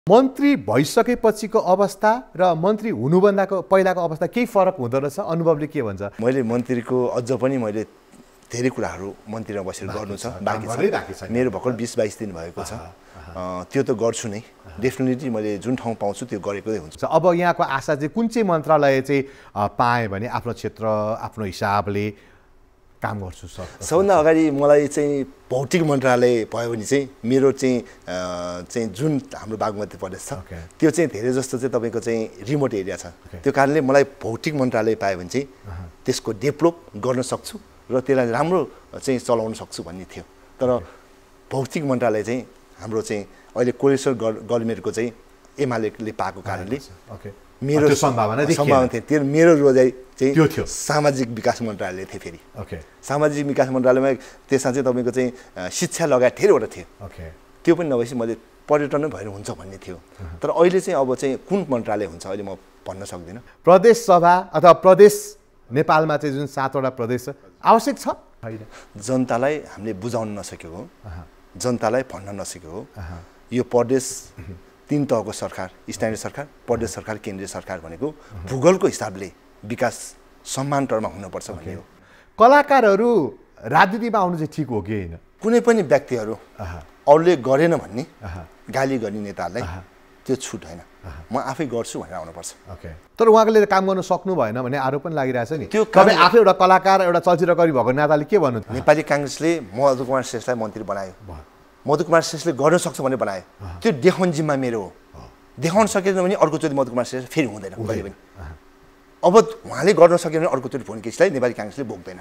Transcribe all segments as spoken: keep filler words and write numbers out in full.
मन्त्री भइसकेपछिको अवस्था र मन्त्री हुनुभन्दाको पहिलाको अवस्था केही फरक हुँदो रहेछ अनुभवले के भन्छ? मैले मन्त्रीको अझ पनि मैले धेरै कुराहरू मन्त्रीमा बसेर गर्नु छ बाँकी छ। मेरो भर्खर बीस बाइस दिन भएको छ। त्यो त गर्छु नै, डेफिनेटली मैले जुन ठाउँ पाउँछु त्यो गरेकै हुन्छ। अब यहाँको आशा चाहिँ कुन चाहिँ मन्त्रालय चाहिँ पाएँ भने आफ्नो क्षेत्र आफ्नो हिसाबले काम गर्छु सर? सबभन्दा अगाडि मलाई चाहिँ भौतिक मन्त्रालय भयो भने चाहिँ मेरो चाहिँ चाहिँ जुन हाम्रो बागमती प्रदेश छ त्यो चाहिँ धेरै जस्तो चाहिँ तपाईँको चाहिँ रिमोट एरिया छ। त्यो कारणले मलाई भौतिक मन्त्रालय पायो भने चाहिँ त्यसको डेभलप गर्न सक्छु र त्यसलाई राम्रो चाहिँ चलाउन सक्छु भन्ने थियो। तर भौतिक मन्त्रालय चाहिँ हाम्रो चाहिँ अहिले कोलेश्वर गभर्नमेन्टको चाहिँ एमालेले पाएको कारणले मेरो सम्भावना सम्भावना थियो। त्यो मेरो रोजाइ चाहिँ त्यो थियो सामाजिक विकास मन्त्रालय थियो। फेरि ओके सामाजिक विकास मन्त्रालयमा त्यसमा चाहिँ तपाईँको चाहिँ शिक्षा लगायत धेरैवटा थियो। ओके त्यो पनि नभएपछि मैले पर्यटन नै भएर हुन्छ भन्ने थियो। तर अहिले चाहिँ अब चाहिँ कुन मन्त्रालय हुन्छ अहिले म भन्न सक्दिनँ। प्रदेश सभा अथवा प्रदेश नेपालमा चाहिँ जुन सातवटा प्रदेश छ आवश्यक छ होइन? जनतालाई हामीले बुझाउन नसकेको हो, जनतालाई भन्न नसकेको हो। यो प्रदेश तीन तहको सरकार, स्थानीय सरकार, प्रदेश सरकार, केन्द्रीय सरकार भनेको भूगोलको हिसाबले विकास समान्तरमा हुनुपर्छ भन्ने हो। कलाकारहरू राजनीतिमा आउनु चाहिँ ठिक हो कि होइन? कुनै पनि व्यक्तिहरू अरूले गरेन भन्ने गाली गर्ने नेताहरूलाई त्यो छुट होइन। म आफै गर्छु भनेर आउनुपर्छ। ओके तर उहाँले काम गर्न सक्नु भएन भन्ने आरोप पनि लागिरहेछ नि। त्यो तपाईँ आफै एउटा कलाकार एउटा चलचित्रकारी भएको नाताले के भन्नु? नेपाली काङ्ग्रेसले मधु कुमार श्रेष्ठलाई मन्त्री बनायो, मधु कुमार श्रेष्ठले गर्न सक्छ भनेर बनायो। त्यो देखाउने जिम्मा मेरो हो। देखाउन सकेन भने अर्कोचोटि मधु कुमार श्रेष्ठ फेरि हुँदैन कहिले पनि। अब उहाँले गर्न सकेन भने अर्कोचोटि फोन केसलाई नेपाली काङ्ग्रेसले बोक्दैन।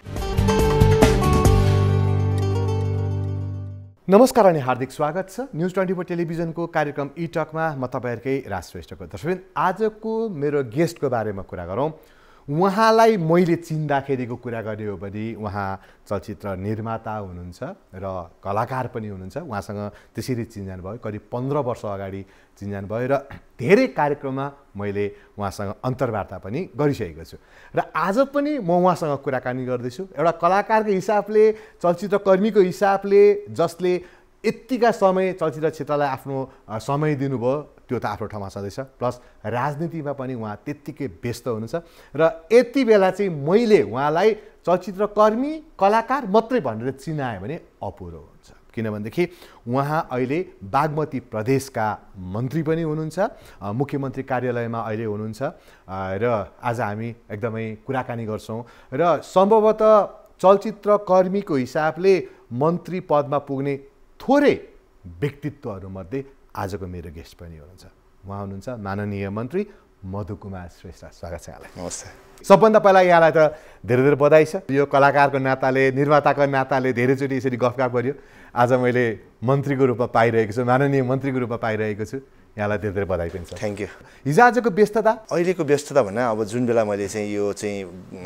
नमस्कार अनि हार्दिक स्वागत छ न्युज ट्वेन्टी फोर टेलिभिजनको कार्यक्रम ई टकमा। म तपाईँहरूकै राज श्रेष्ठको दर्शक। आजको मेरो गेस्टको बारेमा कुरा गरौँ। उहाँलाई मैले चिन्दाखेरिको कुरा गर्ने हो भने उहाँ चलचित्र निर्माता हुनुहुन्छ र कलाकार पनि हुनुहुन्छ। उहाँसँग त्यसरी चिन्जान भयो, करिब पन्ध्र वर्ष अगाडि चिन्जान भयो र धेरै कार्यक्रममा मैले उहाँसँग अन्तर्वार्ता पनि गरिसकेको छु र आज पनि म उहाँसँग कुराकानी गर्दैछु। एउटा कलाकारको हिसाबले, चलचित्रकर्मीको हिसाबले, जसले यत्तिका समय चलचित्र क्षेत्रलाई आफ्नो समय दिनुभयो त्यो त आफ्नो ठाउँमा छँदैछ। प्लस राजनीतिमा पनि उहाँ त्यत्तिकै व्यस्त हुनुहुन्छ र यति बेला चाहिँ मैले उहाँलाई चलचित्रकर्मी कलाकार मात्रै भनेर चिनाएँ भने अपुरो हुन्छ। किनभनेदेखि उहाँ अहिले बागमती प्रदेशका मन्त्री पनि हुनुहुन्छ, मुख्यमन्त्री कार्यालयमा अहिले हुनुहुन्छ र आज हामी एकदमै कुराकानी गर्छौँ र सम्भवतः चलचित्रकर्मीको हिसाबले मन्त्री पदमा पुग्ने थोरै व्यक्तित्वहरूमध्ये आजको मेरो गेस्ट पनि हुनुहुन्छ। उहाँ हुनुहुन्छ माननीय मन्त्री मधु कुमार श्रेष्ठ। स्वागत छ यहाँलाई। नमस्ते। सबभन्दा पहिला यहाँलाई त धेरै धेरै बधाई छ। यो कलाकारको नाताले, निर्माताको नाताले धेरैचोटि यसरी गफगाफ गरियो। आज मैले मन्त्रीको रूपमा पाइरहेको छु, माननीय मन्त्रीको रूपमा पाइरहेको छु। यहाँलाई धेरै धेरै बधाई पनि छ। Thank you. हिजो आजको व्यस्तता? अहिलेको व्यस्तता भन्दा अब जुन बेला मैले चाहिँ यो चाहिँ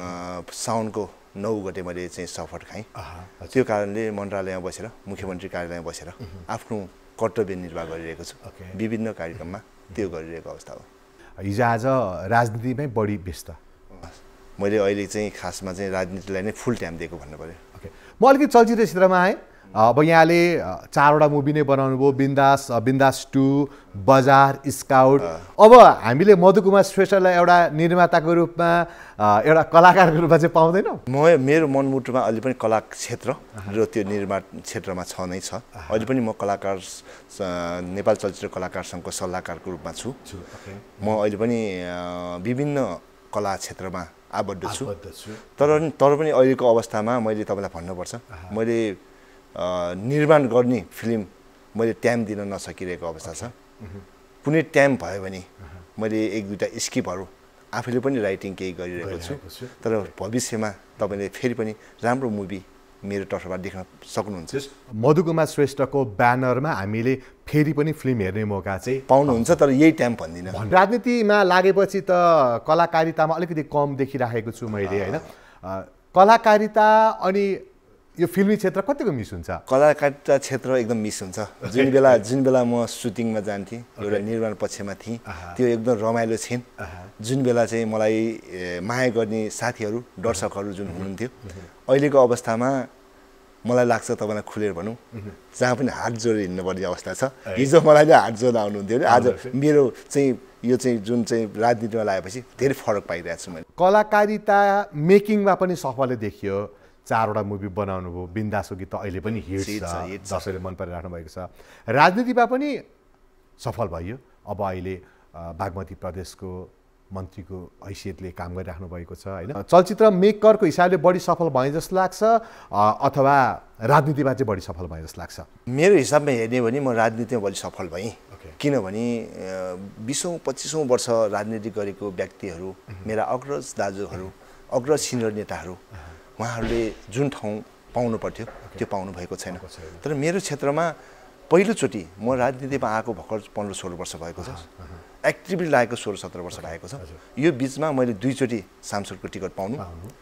साउनको नौ गते मैले चाहिँ सफर खाएँ, त्यो कारणले मन्त्रालयमा बसेर, मुख्यमन्त्री कार्यालयमा बसेर आफ्नो कर्तव्य निर्वाह गरिरहेको छु। विभिन्न कार्यक्रममा त्यो गरिरहेको अवस्था हो। हिजो आज राजनीतिमै बढी व्यस्त? मैले अहिले चाहिँ खासमा चाहिँ राजनीतिलाई नै फुल टाइम दिएको भन्नु पऱ्यो। ओके म अलिकति चलचित्र क्षेत्रमा आएँ। अब यहाँले चारवटा मुभी नै बनाउनु भयो, बिन्दास, बिन्दास टू, बजार, स्काउट। अब हामीले मधु कुमार श्रेष्ठलाई एउटा निर्माताको रूपमा, एउटा कलाकारको रूपमा चाहिँ पाउँदैनौँ। म मेरो मनमुटुमा अहिले पनि कला क्षेत्र र त्यो निर्माण क्षेत्रमा छ नै छ। अहिले पनि म कलाकार नेपाल चलचित्र कलाकार सङ्घको सल्लाहकारको रूपमा छु। म अहिले पनि विभिन्न कला क्षेत्रमा आबद्ध छु। तर तर पनि अहिलेको अवस्थामा मैले तपाईँलाई भन्नुपर्छ, मैले निर्माण गर्ने फिल्म मैले टाइम दिन नसकिरहेको अवस्था छ। कुनै टाइम भयो भने मैले एक दुईवटा स्क्रिप्टहरू आफैले पनि राइटिङ केही गरिरहेको छु। तर भविष्यमा तपाईँले फेरि पनि राम्रो मुभी मेरो तर्फबाट देख्न सक्नुहुन्छ। मधु कुमार श्रेष्ठको ब्यानरमा हामीले फेरि पनि फिल्म हेर्ने मौका चाहिँ पाउनुहुन्छ। तर यही टाइम भन्दिनँ। राजनीतिमा लागेपछि त कलाकारितामा अलिकति कम देखिराखेको छु मैले होइन। कलाकारिता अनि यो फिल्मी क्षेत्र कतिको मिस हुन्छ? कलाकारिता क्षेत्र एकदम मिस हुन्छ। जुन बेला जुन बेला म सुटिङमा जान्थेँ, एउटा निर्माण पक्षमा थिएँ, त्यो एकदम रमाइलो थिएन। जुन बेला चाहिँ मलाई माया गर्ने साथीहरू, दर्शकहरू जुन हुनुहुन्थ्यो, अहिलेको अवस्थामा मलाई लाग्छ तपाईँलाई खुलेर भनौँ जहाँ पनि हात जोडेर हिँड्नुपर्ने अवस्था छ हिजो मलाई नै हात जोड्न आउनुहुन्थ्यो भने आज मेरो चाहिँ यो चाहिँ जुन चाहिँ राजनीतिमा लागेपछि धेरै फरक पाइरहेको छु मैले कलाकारिता मेकिङमा पनि सफलले देखियो चारवटा मुभी बनाउनु भयो बिन्दासो गीत त अहिले पनि हिट छ दर्शकले मन परिराख्नु भएको छ राजनीतिमा पनि सफल भयो अब अहिले बागमती प्रदेशको मन्त्रीको हैसियतले काम गरिराख्नु भएको छ होइन चलचित्र मेकरको हिसाबले बढी सफल भए जस्तो लाग्छ अथवा राजनीतिमा चाहिँ बढी सफल भए जस्तो लाग्छ मेरो हिसाबमा हेर्ने भने म राजनीतिमा बढी सफल भएँ किनभने बिसौँ पच्चिसौँ वर्ष राजनीति गरेको व्यक्तिहरू मेरा अग्रज दाजुहरू अग्रज सिनियर नेताहरू उहाँहरूले जुन ठाउँ पाउनु पर्थ्यो त्यो पाउनु भएको छैन तर मेरो क्षेत्रमा पहिलोचोटि म राजनीतिमा आएको भर्खर पन्ध्र सोह्र वर्ष भएको छ एक्टिभली लागेको सोह्र सत्र वर्ष भएको छ यो बिचमा मैले दुईचोटि सांसदको टिकट पाउनु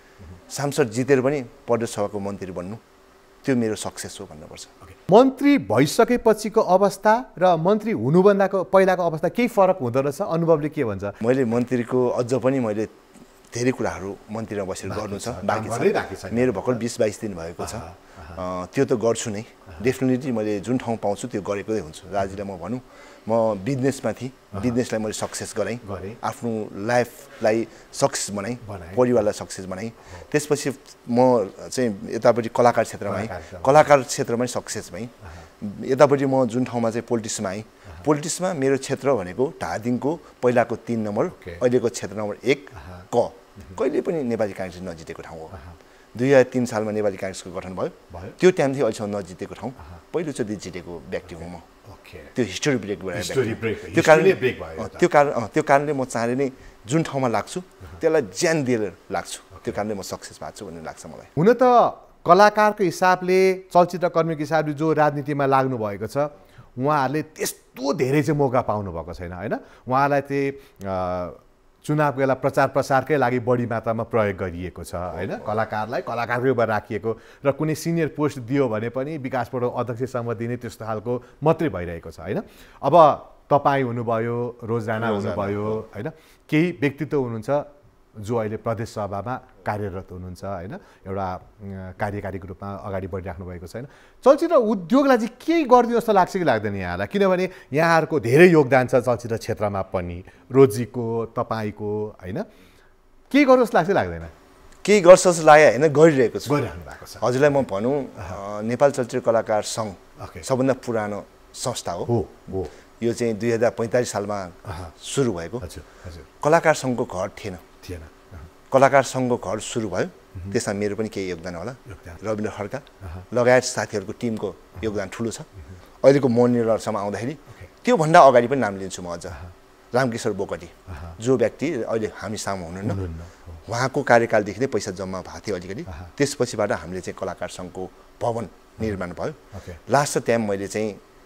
सांसद जितेर पनि प्रदेश सभाको मन्त्री बन्नु त्यो मेरो सक्सेस हो भन्नुपर्छ मन्त्री भइसकेपछिको अवस्था र मन्त्री हुनुभन्दाको पहिलाको अवस्था केही फरक हुँदो रहेछ अनुभवले के भन्छ मैले मन्त्रीको अझ पनि मैले धेरै कुराहरू मन्त्रीमा बसेर गर्नु छ बाँकी छ मेरो भर्खर बिस बाइस दिन भएको छ त्यो त गर्छु नै डेफिनेटली मैले जुन ठाउँ पाउँछु त्यो गरेकै हुन्छु राजीलाई म भनौँ म बिजनेसमा थिएँ बिजनेसलाई मैले सक्सेस गराएँ आफ्नो लाइफलाई सक्सेस बनाएँ परिवारलाई सक्सेस बनाएँ त्यसपछि म चाहिँ यतापट्टि कलाकार क्षेत्रमा आएँ कलाकार क्षेत्रमा सक्सेस भएँ यतापट्टि म जुन ठाउँमा चाहिँ पोलिटिक्समा आएँ पोलिटिक्समा मेरो क्षेत्र भनेको धादिङको पहिलाको तीन नम्बर अहिलेको क्षेत्र नम्बर एक क कहिले पनि नेपाली काङ्ग्रेस नजितेको ठाउँ हो दुई हजार तिन सालमा नेपाली काङ्ग्रेसको गठन भयो त्यो टाइमदेखि अहिलेसम्म नजितेको ठाउँ पहिलोचोटि जितेको व्यक्ति हुँ म त्यो हिस्टोरी ब्रेक भएर त्यो कारणले त्यो कारण त्यो कारणले म चाँडै नै जुन ठाउँमा लाग्छु त्यसलाई ज्यान दिएर लाग्छु त्यो कारणले म सक्सेस भएको छु भन्ने लाग्छ मलाई हुन त कलाकारको हिसाबले चलचित्र कर्मीको हिसाबले जो राजनीतिमा लाग्नु भएको छ उहाँहरूले त्यस्तो धेरै चाहिँ मौका पाउनु भएको छैन होइन उहाँलाई चाहिँ चुनावको बेला प्रचार प्रसारकै लागि बढी मात्रामा प्रयोग गरिएको छ होइन कलाकारलाई कलाकारकै रूपमा राखिएको र कुनै सिनियर पोस्ट दियो भने पनि विकासबाट अध्यक्षसम्म दिने त्यस्तो खालको मात्रै भइरहेको छ होइन अब तपाईँ हुनुभयो रोज राणा हुनुभयो होइन केही व्यक्तित्व हुनुहुन्छ जो अहिले प्रदेश सभामा कार्यरत हुनुहुन्छ होइन एउटा कार्यकारीको रूपमा अगाडि बढिराख्नु भएको छैन चलचित्र उद्योगलाई चाहिँ केही गरिदिनु जस्तो लाग्छ कि लाग्दैन यहाँलाई किनभने यहाँहरूको धेरै योगदान छ चलचित्र क्षेत्रमा पनि रोजीको तपाईँको होइन केही गर्नु जस्तो लाग्छ लाग्दैन केही गर्छ जस्तो लाग्यो होइन गरिरहेको छु गरिराख्नु भएको छ हजुरलाई म भनौँ नेपाल चलचित्र कलाकार सङ्घ सबभन्दा पुरानो संस्था हो यो चाहिँ दुई हजार पैँतालिस सालमा सुरु भएको कलाकार सङ्घको घर थिएन थिएन कलाकार सङ्घको घर सुरु भयो त्यसमा मेरो पनि केही योगदान होला रविन्द्र खड्का लगायत साथीहरूको टिमको योगदान ठुलो छ अहिलेको मोनिटरसम्म आउँदाखेरि त्योभन्दा अगाडि पनि नाम लिन्छु म अझ रामकिशोर बोकटी जो व्यक्ति अहिले हामी सामु हुनुहुन्न उहाँको कार्यकालदेखि नै पैसा जम्मा भएको थियो अलिकति त्यसपछिबाट हामीले चाहिँ कलाकार सङ्घको भवन निर्माण भयो लास्ट टाइम मैले चाहिँ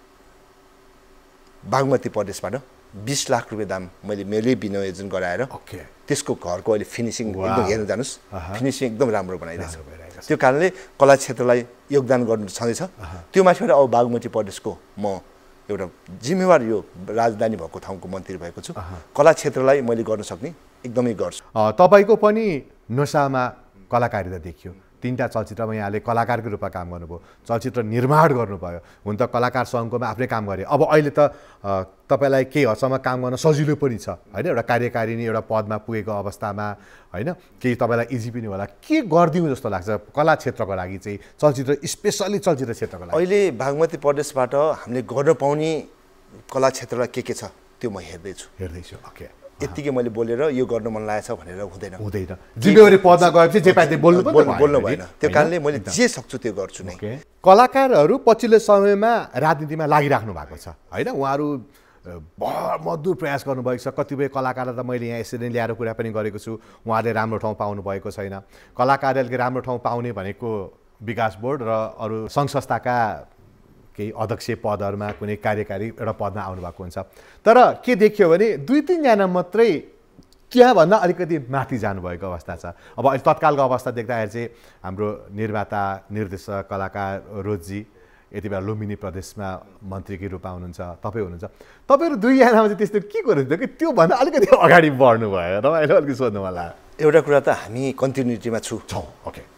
बागमती प्रदेशबाट बीस लाख रुपियाँ दाम मैले मैले विनियोजन गराएर त्यसको घरको अहिले फिनिसिङ एकदम हेर्न जानुहोस् फिनिसिङ एकदम राम्रो बनाइरहेछ त्यो कारणले कला क्षेत्रलाई योगदान गर्नु छँदैछ त्यो माथिबाट अब बागमती प्रदेशको म एउटा जिम्मेवार यो राजधानी भएको ठाउँको मन्त्री भएको छु कला क्षेत्रलाई मैले गर्न सक्ने एकदमै गर्छु तपाईँको पनि नसामा कलाकारिता देखियो तीनटा चलचित्रमा यहाँले कलाकारको रूपमा काम गर्नुभयो चलचित्र निर्माण गर्नुभयो हुन त कलाकार सङ्घकोमा आफ्नै काम गरे अब अहिले त तपाईँलाई केही हदसम्म काम गर्न सजिलो पनि छ होइन एउटा कार्यकारिणी एउटा पदमा पुगेको अवस्थामा होइन केही तपाईँलाई इजी पनि होला के गरिदिउँ जस्तो लाग्छ कला क्षेत्रको लागि चाहिँ चलचित्र स्पेसल्ली चलचित्र क्षेत्रको लागि अहिले बागमती प्रदेशबाट हामीले गर्न पाउने कला क्षेत्रलाई के के छ त्यो म हेर्दैछु हेर्दैछु ओके यतिकै मैले बोलेर यो गर्न मन लागेछ भनेर हुँदैन हुँदैन जिम्मेवारी पदमा गएपछि जे पाए बोल्नु बोल्नु भएन त्यो कारणले मैले जे सक्छु त्यो गर्छु नै कलाकारहरू पछिल्लो समयमा राजनीतिमा लागिराख्नु भएको छ होइन उहाँहरू मजदुर प्रयास गर्नुभएको छ कतिपय कलाकारलाई त मैले यहाँ यसरी ल्याएर कुरा पनि गरेको छु उहाँले राम्रो ठाउँ पाउनु भएको छैन कलाकारहरूले राम्रो ठाउँ पाउने भनेको विकास बोर्ड र अरू सङ्घ संस्थाका केही अध्यक्ष पदहरूमा कुनै कार्यकारी एउटा पदमा आउनुभएको हुन्छ तर के देखियो भने दुई तिनजना मात्रै त्यहाँभन्दा अलिकति माथि जानुभएको अवस्था छ अब अहिले तत्कालको अवस्था देख्दाखेरि चाहिँ हाम्रो निर्माता निर्देशक कलाकार रोजी यति बेला लुम्बिनी प्रदेशमा मन्त्रीकै रूपमा हुनुहुन्छ तपाईँ हुनुहुन्छ तपाईँहरू दुईजनामा चाहिँ त्यस्तो के गर्नुहुन्छ कि त्योभन्दा अलिकति अगाडि बढ्नु भयो र अहिले अलिकति सोध्नु होला एउटा कुरा त हामी कन्टिन्युटीमा छु छौँ ओके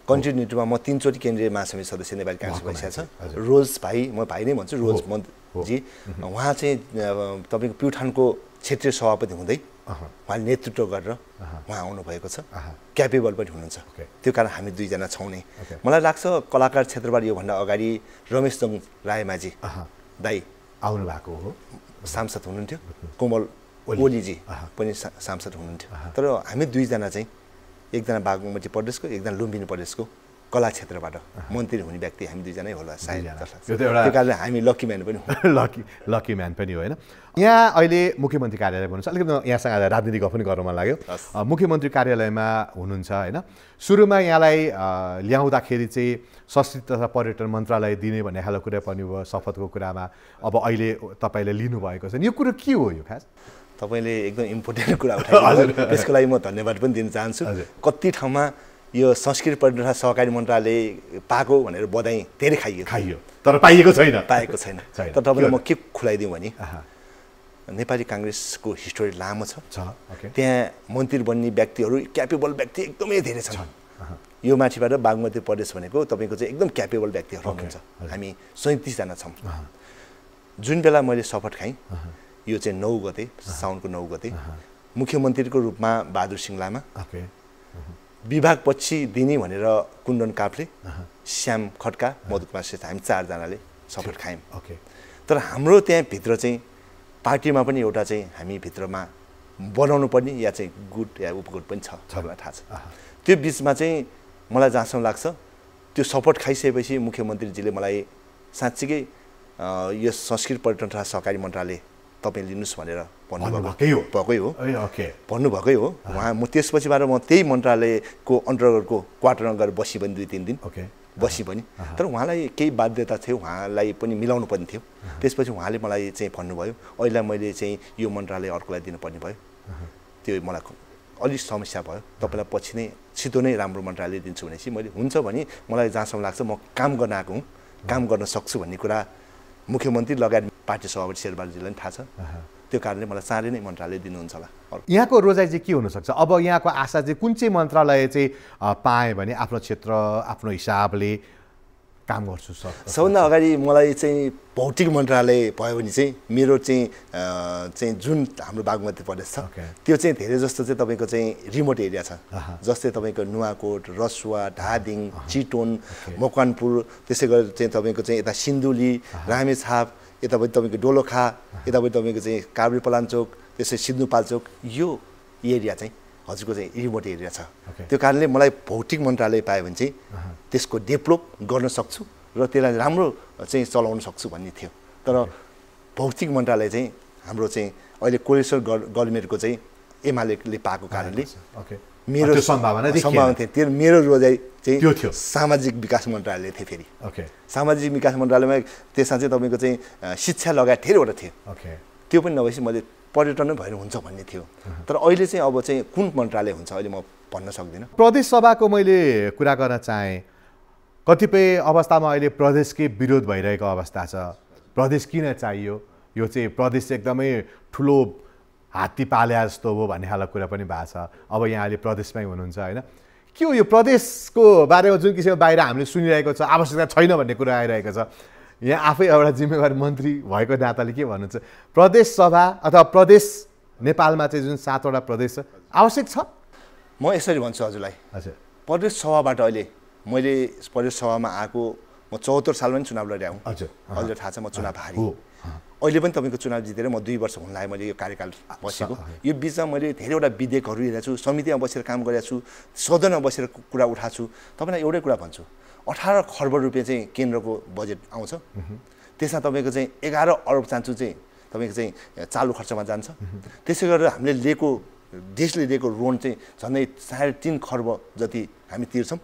कन्टिन्युटीमा म तीनचोटि केन्द्रीय महासमिति सदस्य नेपाली काङ्ग्रेस भइसकेको छ। रोज भाइ म भाइ नै भन्छु, रोज मन्त्री उहाँ चाहिँ तपाईँको प्युठानको क्षेत्रीय सभापति हुँदै उहाँले नेतृत्व गरेर उहाँ आउनुभएको छ, क्यापेबल पनि हुनुहुन्छ। त्यो कारण हामी दुईजना छौँ नै। मलाई लाग्छ कलाकार क्षेत्रबाट योभन्दा अगाडि रमेशजङ रायमाझी दाई आउनु भएको हो, सांसद हुनुहुन्थ्यो, कोमल ओलीजी पनि सांसद हुनुहुन्थ्यो। तर हामी दुईजना चाहिँ एकजना बागमती प्रदेशको, एकजना लुम्बिनी प्रदेशको कला क्षेत्रबाट मन्त्री हुने व्यक्ति हामी दुईजनै होला सायद। त्यो कारणले हामी लकी म्यान पनि हो। लकी लकी म्यान पनि हो होइन। यहाँ अहिले मुख्यमन्त्री कार्यालय भन्नुहुन्छ, अलिकति यहाँसँग राजनीतिक पनि गर्न मन लाग्यो। मुख्यमन्त्री कार्यालयमा हुनुहुन्छ होइन। सुरुमा यहाँलाई ल्याउँदाखेरि चाहिँ संस्कृति तथा पर्यटन मन्त्रालय दिने भन्ने खालको कुरा पनि भयो शपथको कुरामा। अब अहिले तपाईँले लिनुभएको छ, यो कुरो के हो यो खास? तपाईँले एकदम इम्पोर्टेन्ट कुरा उठाइदिनु, त्यसको लागि म धन्यवाद पनि दिन चाहन्छु। कति ठाउँमा यो संस्कृति पर्यटन तथा सहकारी मन्त्रालय पाएको भनेर बधाई धेरै खाइयो खाइयो तर पाइएको छैन पाएको छैन तर तपाईँलाई म के खुलाइदिउँ भने नेपाली काङ्ग्रेसको हिस्टोरी लामो छ। त्यहाँ मन्त्री बन्ने व्यक्तिहरू क्यापेबल व्यक्ति एकदमै धेरै छन्। यो माथिबाट बागमती प्रदेश भनेको तपाईँको चाहिँ एकदम क्यापेबल व्यक्तिहरू हुनुहुन्छ। हामी सैँतिसजना छौँ। जुन बेला मैले शपथ खाएँ, यो चाहिँ नौ गते साउनको नौ गते मुख्यमन्त्रीको रूपमा बहादुर सिंह लामा, विभाग पछि दिने भनेर कुन्दन काफ्ले, श्याम खड्का, मधु कुमार श्रेष्ठ, हामी चारजनाले शपथ खायौँ। तर हाम्रो त्यहाँभित्र चाहिँ पार्टीमा पनि एउटा चाहिँ हामी भित्रमा बनाउनु पर्ने या चाहिँ गुड या उपगुड पनि छ, मलाई थाहा छ। त्यो बिचमा चाहिँ मलाई जहाँसम्म लाग्छ त्यो शपथ खाइसकेपछि मुख्यमन्त्रीजीले मलाई साँच्चीकै यो संस्कृति पर्यटन तथा सहकारी मन्त्रालय तपाईँ लिनुहोस् भनेर भन्नुभएकै हो भएकै हो भन्नुभएकै हो उहाँ। म त्यसपछिबाट म त्यही मन्त्रालयको अन्तर्गतको क्वार्टरमा गएर बसी पनि दुई तिन दिन बसी पनि। तर उहाँलाई केही बाध्यता थियो, उहाँलाई पनि मिलाउनु पर्ने थियो। त्यसपछि उहाँले मलाई चाहिँ भन्नुभयो अहिले मैले चाहिँ यो मन्त्रालय अर्कोलाई दिनुपर्ने भयो। त्यो मलाई अलिक समस्या भयो, तपाईँलाई पछि नै छिटो नै राम्रो मन्त्रालय दिन्छु भनेपछि मैले हुन्छ भने मलाई जहाँसम्म लाग्छ म काम गर्न आएको हुँ, काम गर्न सक्छु भन्ने कुरा मुख्यमन्त्री लगायत पार्टी सभापति शेरबहादुरजीलाई पनि थाहा छ। त्यो कारणले मलाई चाँडै नै मन्त्रालय दिनुहुन्छ होला। यहाँको रोजाइ चाहिँ के हुनसक्छ? अब यहाँको आशा चाहिँ कुन चाहिँ मन्त्रालय चाहिँ पाएँ भने आफ्नो क्षेत्र आफ्नो हिसाबले काम गर्छु सर? सबभन्दा अगाडि मलाई चाहिँ भौतिक मन्त्रालय भयो भने चाहिँ मेरो चाहिँ चाहिँ जुन हाम्रो बागमती प्रदेश छ त्यो चाहिँ धेरै जस्तो चाहिँ तपाईँको चाहिँ रिमोट एरिया छ। जस्तै तपाईँको नुवाकोट, रसुवा, धादिङ, चितवन, मकवानपुर, त्यसै गरी चाहिँ तपाईँको चाहिँ यता सिन्धुली, रामेछाप, यतापट्टि तपाईँको डोलोखा, यतापट्टि तपाईँको चाहिँ काभ्रे पलाञ्चोक, त्यसै सिन्धुपाल्चोक, यो एरिया चाहिँ हजुरको चाहिँ रिमोट एरिया छ। त्यो कारणले मलाई भौतिक मन्त्रालय पायो भने चाहिँ त्यसको डेभलप गर्न सक्छु र त्यसलाई राम्रो चाहिँ चलाउन सक्छु भन्ने थियो। तर भौतिक मन्त्रालय चाहिँ हाम्रो चाहिँ अहिले कोलेश्वर गभर्मेन्टको चाहिँ एमालेले पाएको कारणले मेरो सम्भावना सम्भावना थियो। त्यो मेरो रोजाइ चाहिँ त्यो थियो सामाजिक विकास मन्त्रालय थियो। फेरि सामाजिक विकास मन्त्रालयमा त्यसमा चाहिँ तपाईँको चाहिँ शिक्षा लगायत धेरैवटा थियो। त्यो पनि नभएपछि मैले पर्यटन नै भएर हुन्छ भन्ने थियो। तर अहिले चाहिँ अब चाहिँ कुन मन्त्रालय हुन्छ अहिले म भन्न सक्दिनँ। प्रदेश सभाको मैले कुरा गर्न चाहेँ, कतिपय अवस्थामा अहिले प्रदेशकै विरोध भइरहेको अवस्था छ। प्रदेश किन चाहियो? यो चाहिँ प्रदेश चाहिँ एकदमै ठुलो हात्ती पाल्या जस्तो हो भन्ने खालको कुरा पनि भएको छ। अब यहाँ अहिले प्रदेशमै हुनुहुन्छ होइन, के हो यो प्रदेशको बारेमा जुन किसिमको बाहिर हामीले सुनिरहेको छ आवश्यकता छैन भन्ने कुरा आइरहेको छ। यहाँ आफै एउटा जिम्मेवार मन्त्री भएको नाताले के भन्नुहुन्छ? प्रदेश सभा अथवा प्रदेश नेपालमा चाहिँ जुन सातवटा प्रदेश छ आवश्यक छ? म यसरी भन्छु हजुरलाई। हजुर, प्रदेश सभाबाट अहिले मैले प्रदेश सभामा आएको म चौहत्तर सालमा पनि चुनाव लडेँ। हजुर हजुर थाहा छ म चुनाव हारेँ। अहिले पनि तपाईँको चुनाव जितेर म दुई वर्ष हुन लाग्यो मैले यो कार्यकाल बसेको। यो बिचमा मैले धेरैवटा विधेयकहरू हेरेको छु, समितिमा बसेर काम गरेको छु, सदनमा बसेर कुरा उठाएको छु। तपाईँलाई एउटै कुरा भन्छु, अठार खर्ब रुपियाँ चाहिँ केन्द्रको बजेट आउँछ। त्यसमा तपाईँको चाहिँ एघार अरब चान्चु चाहिँ तपाईँको चाहिँ चालु खर्चमा जान्छ। त्यसै गरेर हामीले लिएको देशले दिएको लोन चाहिँ झन्डै साढे तिन खर्ब जति हामी तिर्छौँ।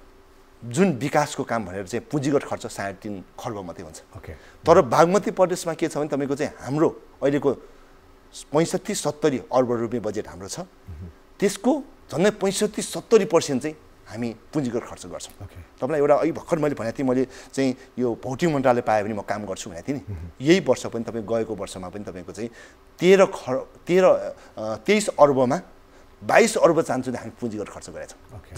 जुन विकासको काम भनेर चाहिँ पुँजीगत खर्च साढे तिन खर्ब मात्रै हुन्छ। तर बागमती प्रदेशमा के छ भने तपाईँको चाहिँ हाम्रो अहिलेको पैँसठी सत्तरी अर्ब रुपियाँ बजेट हाम्रो छ। त्यसको झन्डै पैँसठी सत्तरी पर्सेन्ट चाहिँ हामी पुँजीगत खर्च गर्छौँ। तपाईँलाई एउटा अघि भर्खर मैले भनेको थिएँ, मैले चाहिँ यो भौतिक मन्त्रालय पायो भने म काम गर्छु भनेको थिएँ नि। यही वर्ष पनि तपाईँ गएको वर्षमा पनि तपाईँको चाहिँ तेह्र खर तेह्र तेइस अर्बमा बाइस अर्ब चान्चु हामी पुँजीगत खर्च गरेका छौँ। जम्मा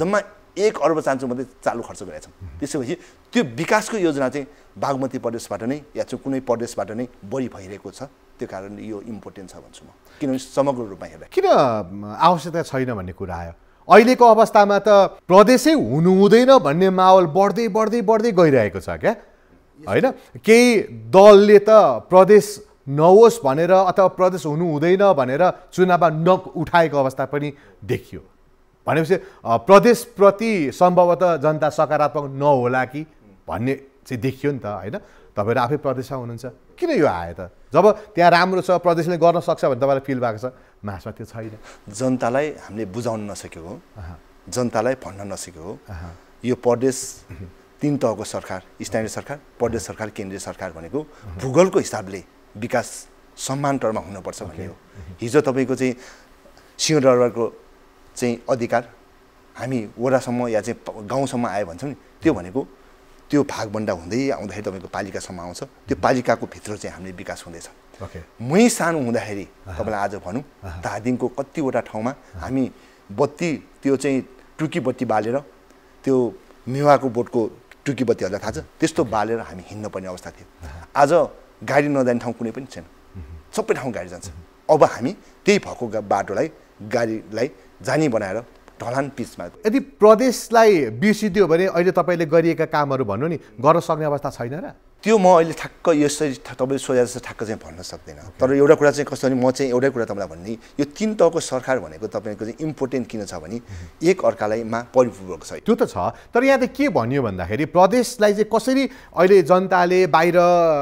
एक अर्ब चान्चो मात्रै चालु खर्च गरेका छौँ। त्यसपछि त्यो विकासको योजना चाहिँ बागमती प्रदेशबाट नै या चाहिँ कुनै प्रदेशबाट नै बढी भइरहेको छ। त्यो कारणले यो इम्पोर्टेन्ट छ भन्छु म, किनभने समग्र रूपमा हेर्दा किन आवश्यकता छैन भन्ने कुरा आयो। अहिलेको अवस्थामा त प्रदेशै हुनु हुँदैन भन्ने माहौल बढ्दै बढ्दै बढ्दै गइरहेको छ क्या, होइन? केही दलले त प्रदेश नहोस् भनेर अथवा प्रदेश हुनु हुँदैन भनेर चुनावमा नक उठाएको अवस्था पनि देखियो। भनेपछि प्रदेशप्रति सम्भवतः जनता सकारात्मक नहोला कि भन्ने चाहिँ देखियो नि त, होइन? तपाईँहरू आफै प्रदेशमा हुनुहुन्छ, किन यो आयो त? जब त्यहाँ राम्रो छ, प्रदेशले गर्न सक्छ भने तपाईँलाई फिल भएको छ, मासमा त्यो छैन। जनतालाई हामीले बुझाउन नसकेको हो, जनतालाई भन्न नसकेको हो। यो प्रदेश तीन तहको सरकार, स्थानीय सरकार, प्रदेश सरकार, केन्द्रीय सरकार भनेको भूगोलको हिसाबले विकास समान्तरमा हुनुपर्छ भन्ने हो। हिजो तपाईँको चाहिँ सिंहदरबारको चाहिँ अधिकार हामी वडासम्म या चाहिँ गाउँसम्म आयो भन्छौँ नि, त्यो भनेको त्यो भागबन्डा हुँदै आउँदाखेरि तपाईँको पालिकासम्म आउँछ। त्यो पालिकाको भित्र चाहिँ हामीले विकास हुँदैछ। मै सानो हुँदाखेरि तपाईँलाई आज भनौँ धादिङको कतिवटा ठाउँमा हामी बत्ती त्यो चाहिँ टुकी बत्ती बालेर, त्यो मेवाको बोटको टुकी बत्तीहरूलाई थाहा छ, त्यस्तो बालेर हामी हिँड्न पर्ने अवस्था थियो। आज गाडी नजाने ठाउँ कुनै पनि छैन, सबै ठाउँ गाडी जान्छ। अब हामी त्यही भएको बाटोलाई गाडीलाई जानी बनाएर ढलान पिचमा। यदि प्रदेशलाई बिर्सिदियो भने अहिले तपाईँले गरिएका कामहरू भन्नु नि गर्न सक्ने अवस्था छैन र? त्यो म अहिले ठ्याक्क यसरी तपाईँले सोचे जस्तो ठ्याक्क चाहिँ भन्न सक्दिनँ। तर एउटा कुरा चाहिँ कस्तो भने म चाहिँ एउटै कुरा तपाईँलाई भन्ने, यो तिन तहको सरकार भनेको तपाईँको चाहिँ इम्पोर्टेन्ट किन छ भने एक अर्कालाईमा परिपूरक छ। त्यो त छ, तर यहाँ त के भनियो भन्दाखेरि प्रदेशलाई चाहिँ कसरी अहिले जनताले बाहिर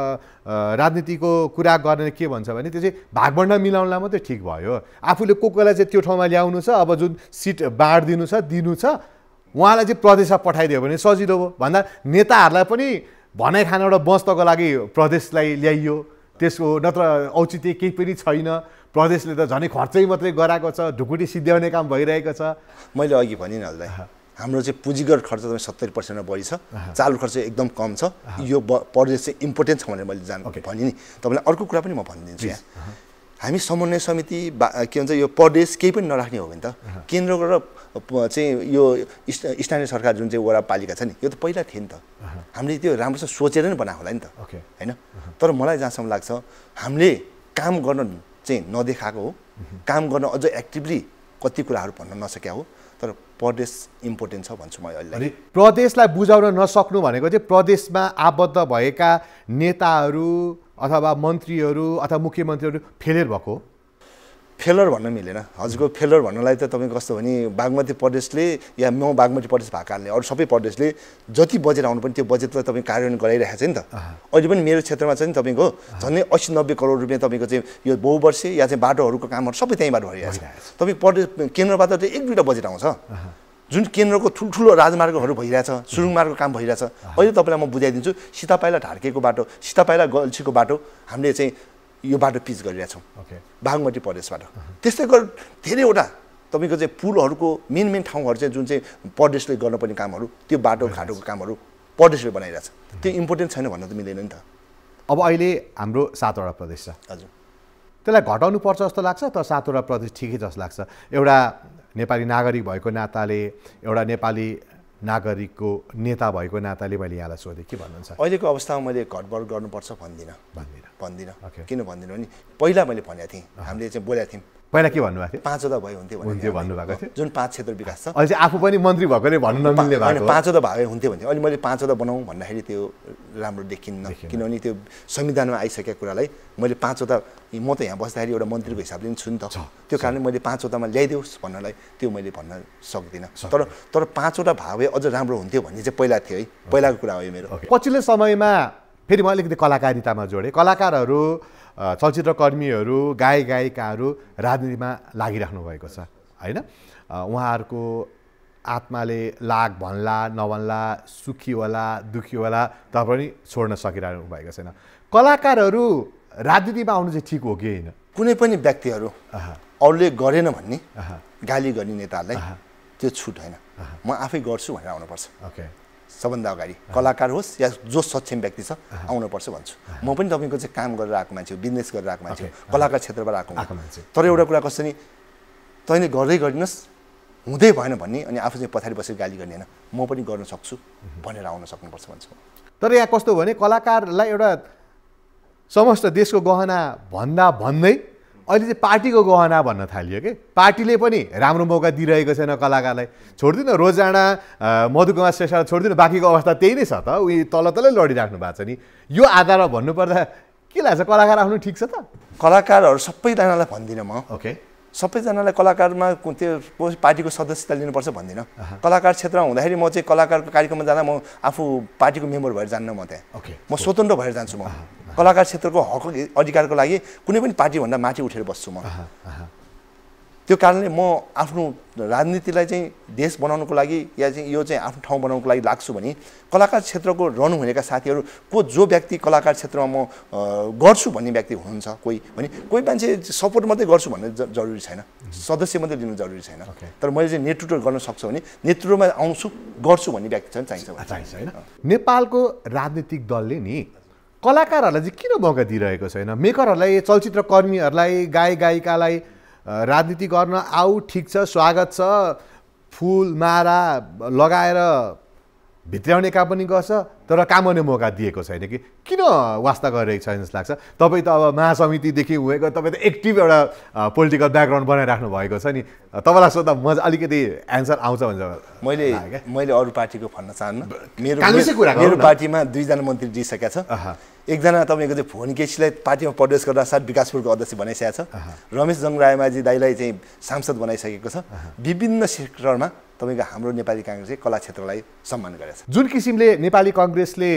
राजनीतिको कुरा गर्ने के भन्छ भने त्यो चाहिँ भागबन्डा मिलाउनलाई मात्रै ठिक भयो। आफूले को कोलाई चाहिँ त्यो ठाउँमा ल्याउनु छ, अब जुन सिट बाँडिदिनु छ दिनु छ, उहाँलाई चाहिँ प्रदेशमा पठाइदियो भने सजिलो भयो भन्दा नेताहरूलाई पनि भनाइ खानबाट बस्नको लागि प्रदेशलाई ल्याइयो, त्यसको नत्र औचित्य केही पनि छैन। प्रदेशले त झनै खर्चै मात्रै गराएको छ, ढुकुटी सिद्ध्याउने काम भइरहेको छ। मैले अघि भनिनँ हजुरलाई, हाम्रो चाहिँ पुँजीगत खर्च तपाईँ सत्तरी पर्सेन्टमा बढी छ, चालु खर्च एकदम कम छ। यो प्रदेश चाहिँ इम्पोर्टेन्ट छ भनेर मैले जान भने नि तपाईँलाई अर्को कुरा पनि म भनिदिन्छु। यहाँ हामी समन्वय समिति के भन्छ यो प्रदेश केही पनि नराख्ने हो भने त केन्द्रको र चाहिँ यो स्थानीय सरकार जुन चाहिँ वडापालिका छ नि, यो त पहिला थियो नि त। हामीले त्यो राम्रोसँग सोचेर नै बनाएको होला नि त, होइन? तर मलाई जहाँसम्म लाग्छ हामीले काम गर्न चाहिँ नदेखाएको हो, काम गर्न अझ एक्टिभली कति कुराहरू भन्न नसकेको हो। तर प्रदेश इम्पोर्टेन्ट छ भन्छु म अहिले। प्रदेशलाई बुझाउन नसक्नु भनेको चाहिँ प्रदेशमा आबद्ध भएका नेताहरू अथवा मन्त्रीहरू अथवा मुख्यमन्त्रीहरू फेलियर भएको? फेलर भन्न मिलेन हजुरको। फेलर भन्नलाई त तपाईँको कस्तो भने बागमती प्रदेशले या म बागमती प्रदेश भएको कारणले अरू सबै प्रदेशले जति बजेट आउनु पनि त्यो बजेटलाई तपाईँ कार्यान्वयन गराइरहेको छ नि त। अहिले पनि मेरो क्षेत्रमा चाहिँ तपाईँको झन्डै अस्सी नब्बे करोड रुपियाँ तपाईँको चाहिँ यो बहुवर्षीय या चाहिँ बाटोहरूको कामहरू सबै त्यहीँबाट भइरहेको छ। तपाईँ प्रदेश केन्द्रबाट चाहिँ एक दुईवटा बजेट आउँछ, जुन केन्द्रको ठुल्ठुलो राजमार्गहरू भइरहेछ, सुरुङ मार्गको काम भइरहेछ। अहिले तपाईँलाई म बुझाइदिन्छु, सीतापाइला ढार्केको बाटो, सीतापाइला गल्छीको बाटो हामीले चाहिँ यो बाटो पिच गरिरहेछौँ बागमती प्रदेशबाट। त्यस्तै गरी धेरैवटा तपाईँको चाहिँ पुलहरूको मेन मेन ठाउँहरू चाहिँ जुन चाहिँ प्रदेशले गर्नुपर्ने कामहरू, त्यो बाटो घाटोको कामहरू प्रदेशले बनाइरहेछ। त्यो इम्पोर्टेन्ट छैन भन्न त मिलेन नि त। अब अहिले हाम्रो सातवटा प्रदेश छ, हजुर, त्यसलाई घटाउनु पर्छ जस्तो लाग्छ त सातवटा प्रदेश ठिकै जस्तो लाग्छ? एउटा नेपाली नागरिक भएको नाताले, एउटा नेपाली नागरिकको नेता भएको नाताले मैले यहाँलाई सोधेँ, के भन्नुहुन्छ? अहिलेको अवस्थामा मैले घटबढ गर्नुपर्छ भन्दिनँ भन्दिनँ भन्दिनँ किन भन्दिनँ भने पहिला मैले भनेको थिएँ, हामीले चाहिँ बोलेको थियौँ, पहिला के भन्नुभएको थियो? पाँचवटा भयो हुन्थ्यो हुन्थ्यो भन्नुभएको थियो, जुन पाँच क्षेत्र विकास छ। अहिले चाहिँ आफू पनि मन्त्री भएकोले भन्नु नमिल्ने भएको, पाँचवटा भए हुन्थ्यो भन्थ्यो। अहिले मैले पाँचवटा बनाऊँ भन्दाखेरि त्यो राम्रो देखिन्न, किनभने त्यो संविधानमा आइसकेको कुरालाई मैले पाँचवटा, म त यहाँ बस्दाखेरि एउटा मन्त्रीको हिसाबले पनि छु नि त, त्यो कारणले मैले पाँचवटामा ल्याइदेऊ भन्नलाई त्यो मैले भन्न सक्दिनँ। तर तर पाँचवटा भावे अझ राम्रो हुन्थ्यो भन्ने चाहिँ पहिला थियो है, पहिलाको कुरा हो यो मेरो। पछिल्लो समयमा फेरि म अलिकति कलाकारितामा जोडेँ, कलाकारहरू, चलचित्र कर्मीहरू, गायक गायिकाहरू राजनीतिमा लागिराख्नु भएको छ, होइन? उहाँहरूको आत्माले लाग भन्ला नभन्ला, सुखी होला दुखी होला तर पनि छोड्न सकिरहनु भएको छैन। कलाकारहरू राजनीतिमा आउनु चाहिँ ठिक हो कि होइन? कुनै पनि व्यक्तिहरू अरूले गरेन भन्ने गाली गर्ने नेताहरूलाई त्यो छुट होइन, म आफै गर्छु भनेर आउनुपर्छ। ओके, सबभन्दा अगाडि कलाकार होस् या जो सक्षम व्यक्ति छ आउनुपर्छ भन्छु। म पनि तपाईँको चाहिँ काम गरेर आएको मान्छे हो, बिजनेस गरेर आएको मान्छे हो, कलाकार क्षेत्रबाट आएको मान्छे। तर एउटा कुरा कस्तो नि, तैँले गर्दै गरिदिनुहोस् हुँदै भएन भन्ने अनि आफू चाहिँ पछाडि बसेर गाली गर्ने होइन, म पनि गर्न सक्छु भनेर आउन सक्नुपर्छ भन्छु। तर यहाँ कस्तो भने कलाकारलाई एउटा समस्त देशको गहना भन्दा भन्दै अहिले चाहिँ पार्टीको गहना भन्न थालियो कि पार्टीले पनि राम्रो मौका दिइरहेको छैन कलाकारलाई। छोडिदिनु रोज राणा मधुकुमार श्रेष्ठलाई छोडिदिनु, बाँकीको अवस्था त्यही नै छ त, उही तल तलै लडिराख्नु भएको छ नि। यो आधारमा भन्नुपर्दा के लाग्छ, कलाकार आफ्नो ठिक छ त? कलाकारहरू सबैजनालाई भन्दिनँ म, ओके सबैजनालाई कलाकारमा त्यो पार्टीको सदस्यता लिनुपर्छ भन्दिनँ। कलाकार क्षेत्रमा हुँदाखेरि म चाहिँ कलाकारको कार्यक्रममा जाँदा म आफू पार्टीको मेम्बर भएर जान्न, म त्यहाँ ओके म स्वतन्त्र भएर जान्छु। म कलाकार क्षेत्रको हक अधिकारको लागि कुनै पनि पार्टीभन्दा माथि उठेर बस्छु म। त्यो कारणले म आफ्नो राजनीतिलाई चाहिँ देश बनाउनुको लागि या चाहिँ यो चाहिँ आफ्नो ठाउँ बनाउनुको लागि लाग्छु भने कलाकार क्षेत्रको रहनु हुनेका साथीहरू को जो व्यक्ति कलाकार क्षेत्रमा म गर्छु भन्ने व्यक्ति हुनुहुन्छ कोही भने, कोही मान्छे सपोर्ट मात्रै गर्छु भन्ने जरुरी छैन, सदस्य मात्रै लिनु जरुरी छैन। तर मैले चाहिँ नेतृत्व गर्न सक्छु भने नेतृत्वमा आउँछु गर्छु भन्ने व्यक्ति चाहिँ चाहिन्छ चाहिन्छ होइन। नेपालको राजनीतिक दलले नि कलाकारहरूलाई चाहिँ किन मौका दिइरहेको छैन? मेकरहरूलाई, चलचित्र कर्मीहरूलाई, गायक गायिकालाई राजनीति गर्न आऊ, ठिक छ, स्वागत छ, फुल माला लगाएर भित्र्याउने काम पनि गर्छ, तर काम गर्ने मौका दिएको छैन कि किन वास्ता गरिरहेको छैन जस्तो लाग्छ? तपाईँ त अब महासमितिदेखि हुएको, तपाईँ त एक्टिभ एउटा पोलिटिकल ब्याकग्राउन्ड बनाइराख्नु भएको छ नि, तपाईँलाई सोद्धा म अलिकति एन्सर आउँछ भन्छ। मैले मैले अरू पार्टीको भन्न चाहन्न, मेरो मेरो पार्टीमा दुईजना मन्त्री जिइसकेका छ। एकजना तपाईँको चाहिँ भुवन केसीलाई पार्टीमा प्रवेश गर्दा साथ विकासपुरको अध्यक्ष बनाइसकेको छ, रमेश जङ्गरायमाझी दाईलाई चाहिँ सांसद बनाइसकेको छ। विभिन्न सेक्टरमा तपाईँको हाम्रो नेपाली काङ्ग्रेसले कला क्षेत्रलाई सम्मान गरेको छ। जुन किसिमले नेपाली काङ्ग्रेसले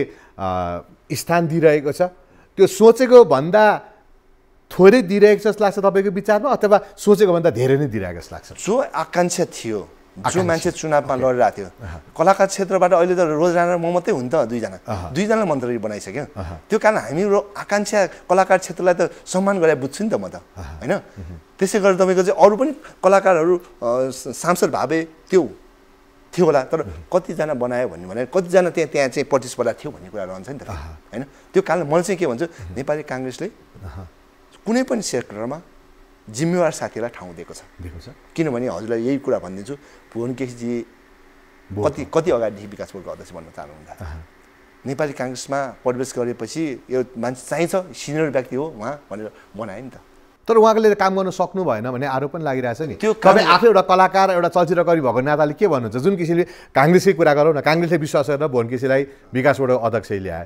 स्थान दिइरहेको छ त्यो सोचेको भन्दा थोरै दिइरहेको जस्तो लाग्छ तपाईँको विचारमा, अथवा सोचेको भन्दा धेरै नै दिइरहेको जस्तो लाग्छ? जो आकाङ्क्षा थियो, जो मान्छे चुनावमा लडिरहेको थियो कलाकार क्षेत्रबाट, अहिले त रोज राणा म मात्रै हुन् त, दुईजना दुईजना मन्त्री बनाइसक्यो। त्यो कारण हामीहरू आकाङ्क्षा कलाकार क्षेत्रलाई त सम्मान गरेर बुझ्छु नि त म त, होइन? त्यसै गरेर तपाईँको चाहिँ अरू पनि कलाकारहरू सांसद भावे त्यो थियो होला, तर कतिजना बनायो भन्ने भने कतिजना त्यहाँ त्यहाँ चाहिँ प्रतिस्पर्धा थियो भन्ने कुरा रहन्छ नि त, होइन? त्यो कारण मैले चाहिँ के भन्छु, नेपाली काङ्ग्रेसले कुनै पनि सेक्टरमा जिम्मेवार साथीलाई ठाउँ दिएको छ दिएको छ किनभने हजुरलाई यही कुरा भनिदिन्छु, भुवन केसीजी कति कति अगाडिदेखि विकासपुरको अध्यक्ष बन्न चाहनुहुन्छ। नेपाली काङ्ग्रेसमा प्रवेश गरेपछि यो मान्छे चाहिन्छ, सिनियर व्यक्ति हो उहाँ भनेर बनायो नि त। तर उहाँले काम गर्न सक्नु भएन भन्ने आरोप पनि लागिरहेछ नि। त्यो तपाईँ आफै एउटा कलाकार, एउटा चलचित्रकारी भएको नाताले के भन्नुहुन्छ? जुन किसिमले काङ्ग्रेसकै कुरा गरौँ न, काङ्ग्रेसले विश्वास गरेर भुवन केसीलाई विकासबाट अध्यक्ष ल्याए,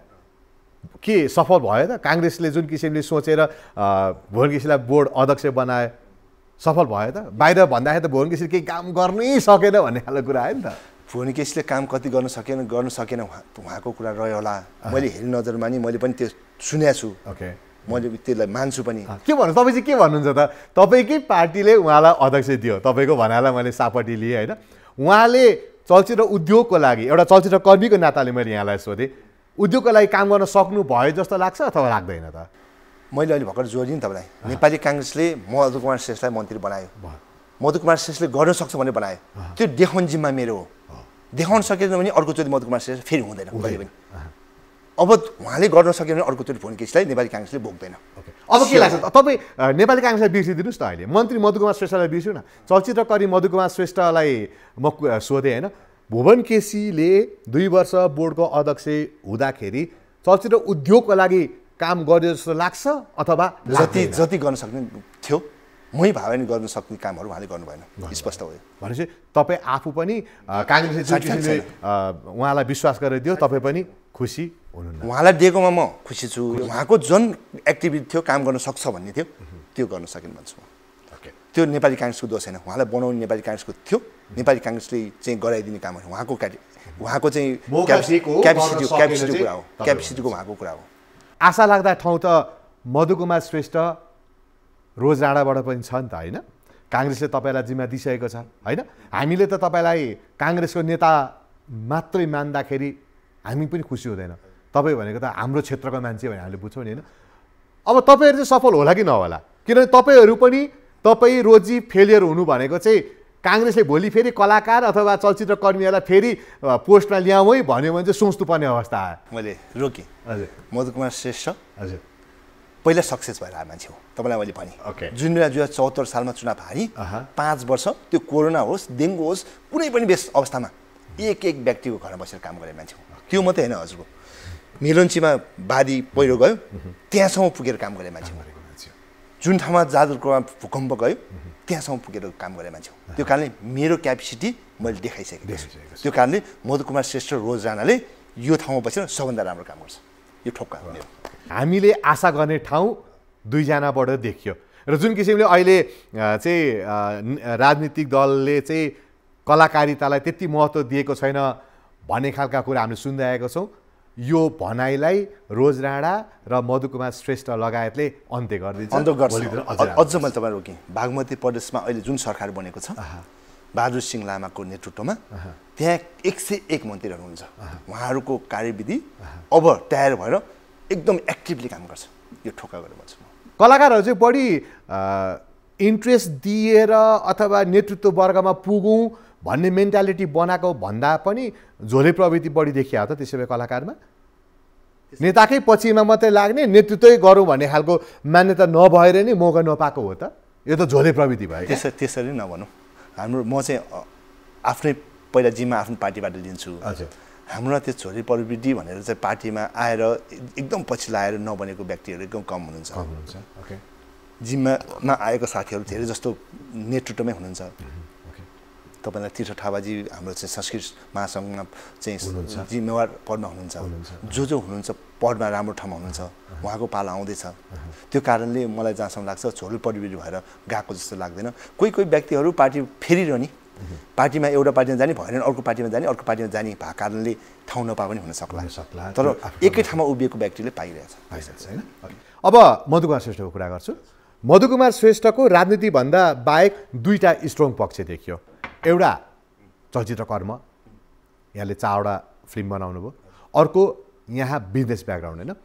के सफल भयो त? काङ्ग्रेसले जुन किसिमले सोचेर भुवन केसीलाई बोर्ड अध्यक्ष बनाए, सफल भयो त? बाहिर भन्दाखेरि त भुवन केसीले केही काम गर्नै सकेन भन्ने खालको कुरा आयो नि त। भुवन केसीले काम कति गर्न सकेन गर्न सकेन उहाँको कुरा रह्यो होला, मैले हेर्ने नजरमा नि मैले पनि त्यो सुनेको छु। ओके, मैले त्यसलाई मान्छु पनि। के भन्नु तपाईँ चाहिँ के भन्नुहुन्छ त? तपाईँकै पार्टीले उहाँलाई अध्यक्ष दियो, तपाईँको भनाइलाई मैले सापट्टि लिएँ, होइन? उहाँले चलचित्र उद्योगको लागि, एउटा चलचित्र कर्मीको नाताले मैले यहाँलाई सोधेँ, उद्योगको लागि काम गर्न सक्नु भयो जस्तो लाग्छ अथवा लाग्दैन त? मैले अहिले भर्खर जोडिदिएँ तपाईँलाई, नेपाली काङ्ग्रेसले मधुकुमार श्रेष्ठलाई मन्त्री बनायो, मधुकुमार श्रेष्ठले गर्न सक्छ भने बनायो, त्यो देखाउने जिम्मा मेरो हो। देखाउन सकेन भने अर्कोचोटि मधुकुमार श्रेष्ठ फेरि हुँदैन कहिले पनि। अब उहाँले गर्न सक्यो भने अर्कोचोटि भुवन केसीलाई नेपाली काङ्ग्रेसले बोक्दैन। अब के लाग्छ तपाईँ नेपाली काङ्ग्रेसलाई बिर्सिदिनुहोस् न, अहिले मन्त्री मधुकुमार श्रेष्ठलाई बिर्स्यौँ न, चलचित्रकारी मधुकुमार श्रेष्ठलाई म सोधेँ, होइन? भुवन केसीले दुई वर्ष बोर्डको अध्यक्ष हुँदाखेरि चलचित्र उद्योगको लागि काम गर्यो जस्तो लाग्छ अथवा जति जति गर्न सक्ने थियो मै भाव नि गर्न सक्ने कामहरू उहाँले गर्नु भएन, स्पष्ट हो। भनेपछि तपाईँ आफू पनि काङ्ग्रेसले जुन किसिमले उहाँलाई विश्वास गरेर दियो तपाईँ पनि खुसी हुनुहुन्न? उहाँलाई दिएकोमा म खुसी छु। उहाँको जुन एक्टिभिटी थियो, काम गर्न सक्छ भन्ने थियो, त्यो गर्न सकिन भन्छु म। त्यो नेपाली काङ्ग्रेसको दोष छैन, उहाँलाई बनाउने नेपाली काङ्ग्रेसको थियो, नेपाली काङ्ग्रेसले चाहिँ गराइदिने कामहरू उहाँको क्याटे उहाँको चाहिँ क्यापेसिटीको क्यापेसिटीको कुरा हो, क्यापेसिटीको उहाँको कुरा हो। आशा लाग्दा ठाउँ त मधुकुमार श्रेष्ठ रोज राणाबाट पनि छ नि त, होइन? काङ्ग्रेसले तपाईँलाई जिम्मा दिइसकेको छ, होइन? हामीले त तपाईँलाई काङ्ग्रेसको नेता मात्रै मान्दाखेरि हामी पनि खुसी हुँदैन। तपाईँ भनेको त हाम्रो क्षेत्रको मान्छे भने हामीले बुझ्छौँ नि, होइन? अब तपाईँहरू चाहिँ सफल होला कि नहोला, किनभने तपाईँहरू पनि तपाईँ रोजी फेलियर हुनु भनेको चाहिँ काङ्ग्रेसले भोलि फेरि कलाकार अथवा चलचित्र कर्मीहरूलाई फेरि पोस्टमा ल्याउँ है भन्यो भने चाहिँ सोच्नुपर्ने अवस्था आयो। मैले रोकेँ। हजुर, मधुकुमार श्रेष्ठ हजुर पहिला सक्सेस भएर आएको मान्छे हो तपाईँलाई मैले भने जुन बेला दुई हजार चौहत्तर सालमा चुनाव हारी पाँच वर्ष त्यो कोरोना होस् डेङ्गु होस् कुनै पनि बेस अवस्थामा एक एक व्यक्तिको घरमा बसेर काम गर्ने मान्छे हो त्यो मात्रै होइन हजुरको मेलन्चीमा बाढी पहिरो गयो त्यहाँसम्म पुगेर काम गर्ने मान्छे हो जुन ठाउँमा जाजरकोटमा भूकम्प गयो त्यहाँसम्म पुगेर काम गर्ने मान्छे हो त्यो कारणले मेरो क्यापेसिटी मैले देखाइसकेको छु त्यो कारणले मधु कुमार श्रेष्ठ रोज राणाले यो ठाउँमा बसेर सबभन्दा राम्रो काम गर्छ यो ठोक्का हो मेरो हामीले आशा गर्ने ठाउँ दुईजनाबाट देखियो र जुन किसिमले अहिले चाहिँ राजनीतिक दलले चाहिँ कलाकारितालाई त्यति महत्त्व दिएको छैन भन्ने खालका कुरा हामीले सुन्दै आएका छौँ यो भनाइलाई रोज राणा र मधु कुमार श्रेष्ठ लगायतले अन्त्य गरिदिन्छ अन्त्य गर्छ अझ मैले तपाईँहरू कि बागमती प्रदेशमा अहिले जुन सरकार बनेको छ बहादुर सिंह लामाको नेतृत्वमा त्यहाँ एक सय एक मन्त्रीहरू हुनुहुन्छ उहाँहरूको कार्यविधि अब तयार भएर एकदम एक्टिभली काम गर्छ यो ठोक्का गरेर भन्छु कलाकारहरू चाहिँ बढी इन्ट्रेस्ट दिएर अथवा नेतृत्व वर्गमा पुगौँ भन्ने मेन्टालिटी बनाएको भन्दा पनि झोले प्रवृत्ति बढी देखिया हो त त्यसो भए कलाकारमा नेताकै पछिमा मात्रै लाग्ने नेतृत्वै गरौँ भन्ने खालको मान्यता नभएर नै मौका नपाएको हो त यो त झोले प्रवृत्ति भयो त्यसरी त्यसरी नभनौँ हाम्रो म चाहिँ आफ्नै पहिला जिम्मा आफ्नो पार्टीबाट लिन्छु हजुर हाम्रो त्यो झोले प्रवृत्ति भनेर चाहिँ पार्टीमा आएर एकदम पछि लाएर नबनेको व्यक्तिहरू एकदम कम हुनुहुन्छ कम हुनुहुन्छ ओके जिम्मामा आएको साथीहरू धेरै जस्तो नेतृत्वमै हुनुहुन्छ तपाईँलाई तीर्थ थापाजी हाम्रो चाहिँ संस्कृत महासङ्घमा चाहिँ जिम्मेवार पदमा हुनुहुन्छ जो जो हुनुहुन्छ पदमा राम्रो ठाउँमा हुनुहुन्छ उहाँको पालो आउँदैछ त्यो कारणले मलाई जहाँसम्म लाग्छ झोले प्रवृत्ति भएर गएको जस्तो लाग्दैन कोही कोही व्यक्तिहरू पार्टी फेरिरहने पार्टीमा एउटा पार्टीमा जाने भएन अर्को पार्टीमा जाने अर्को पार्टीमा जाने भएको कारणले ठाउँ नपाए पनि हुन सक्ला तर एकै ठाउँमा उभिएको व्यक्तिले पाइरहेछ होइन अब मधु कुमार श्रेष्ठको कुरा गर्छु मधु कुमार श्रेष्ठको राजनीतिभन्दा बाहेक दुईवटा स्ट्रङ पक्ष देखियो एउटा चलचित्र कर्म यहाँले चारवटा फिल्म बनाउनु भयो अर्को यहाँ बिजनेस ब्याकग्राउन्ड होइन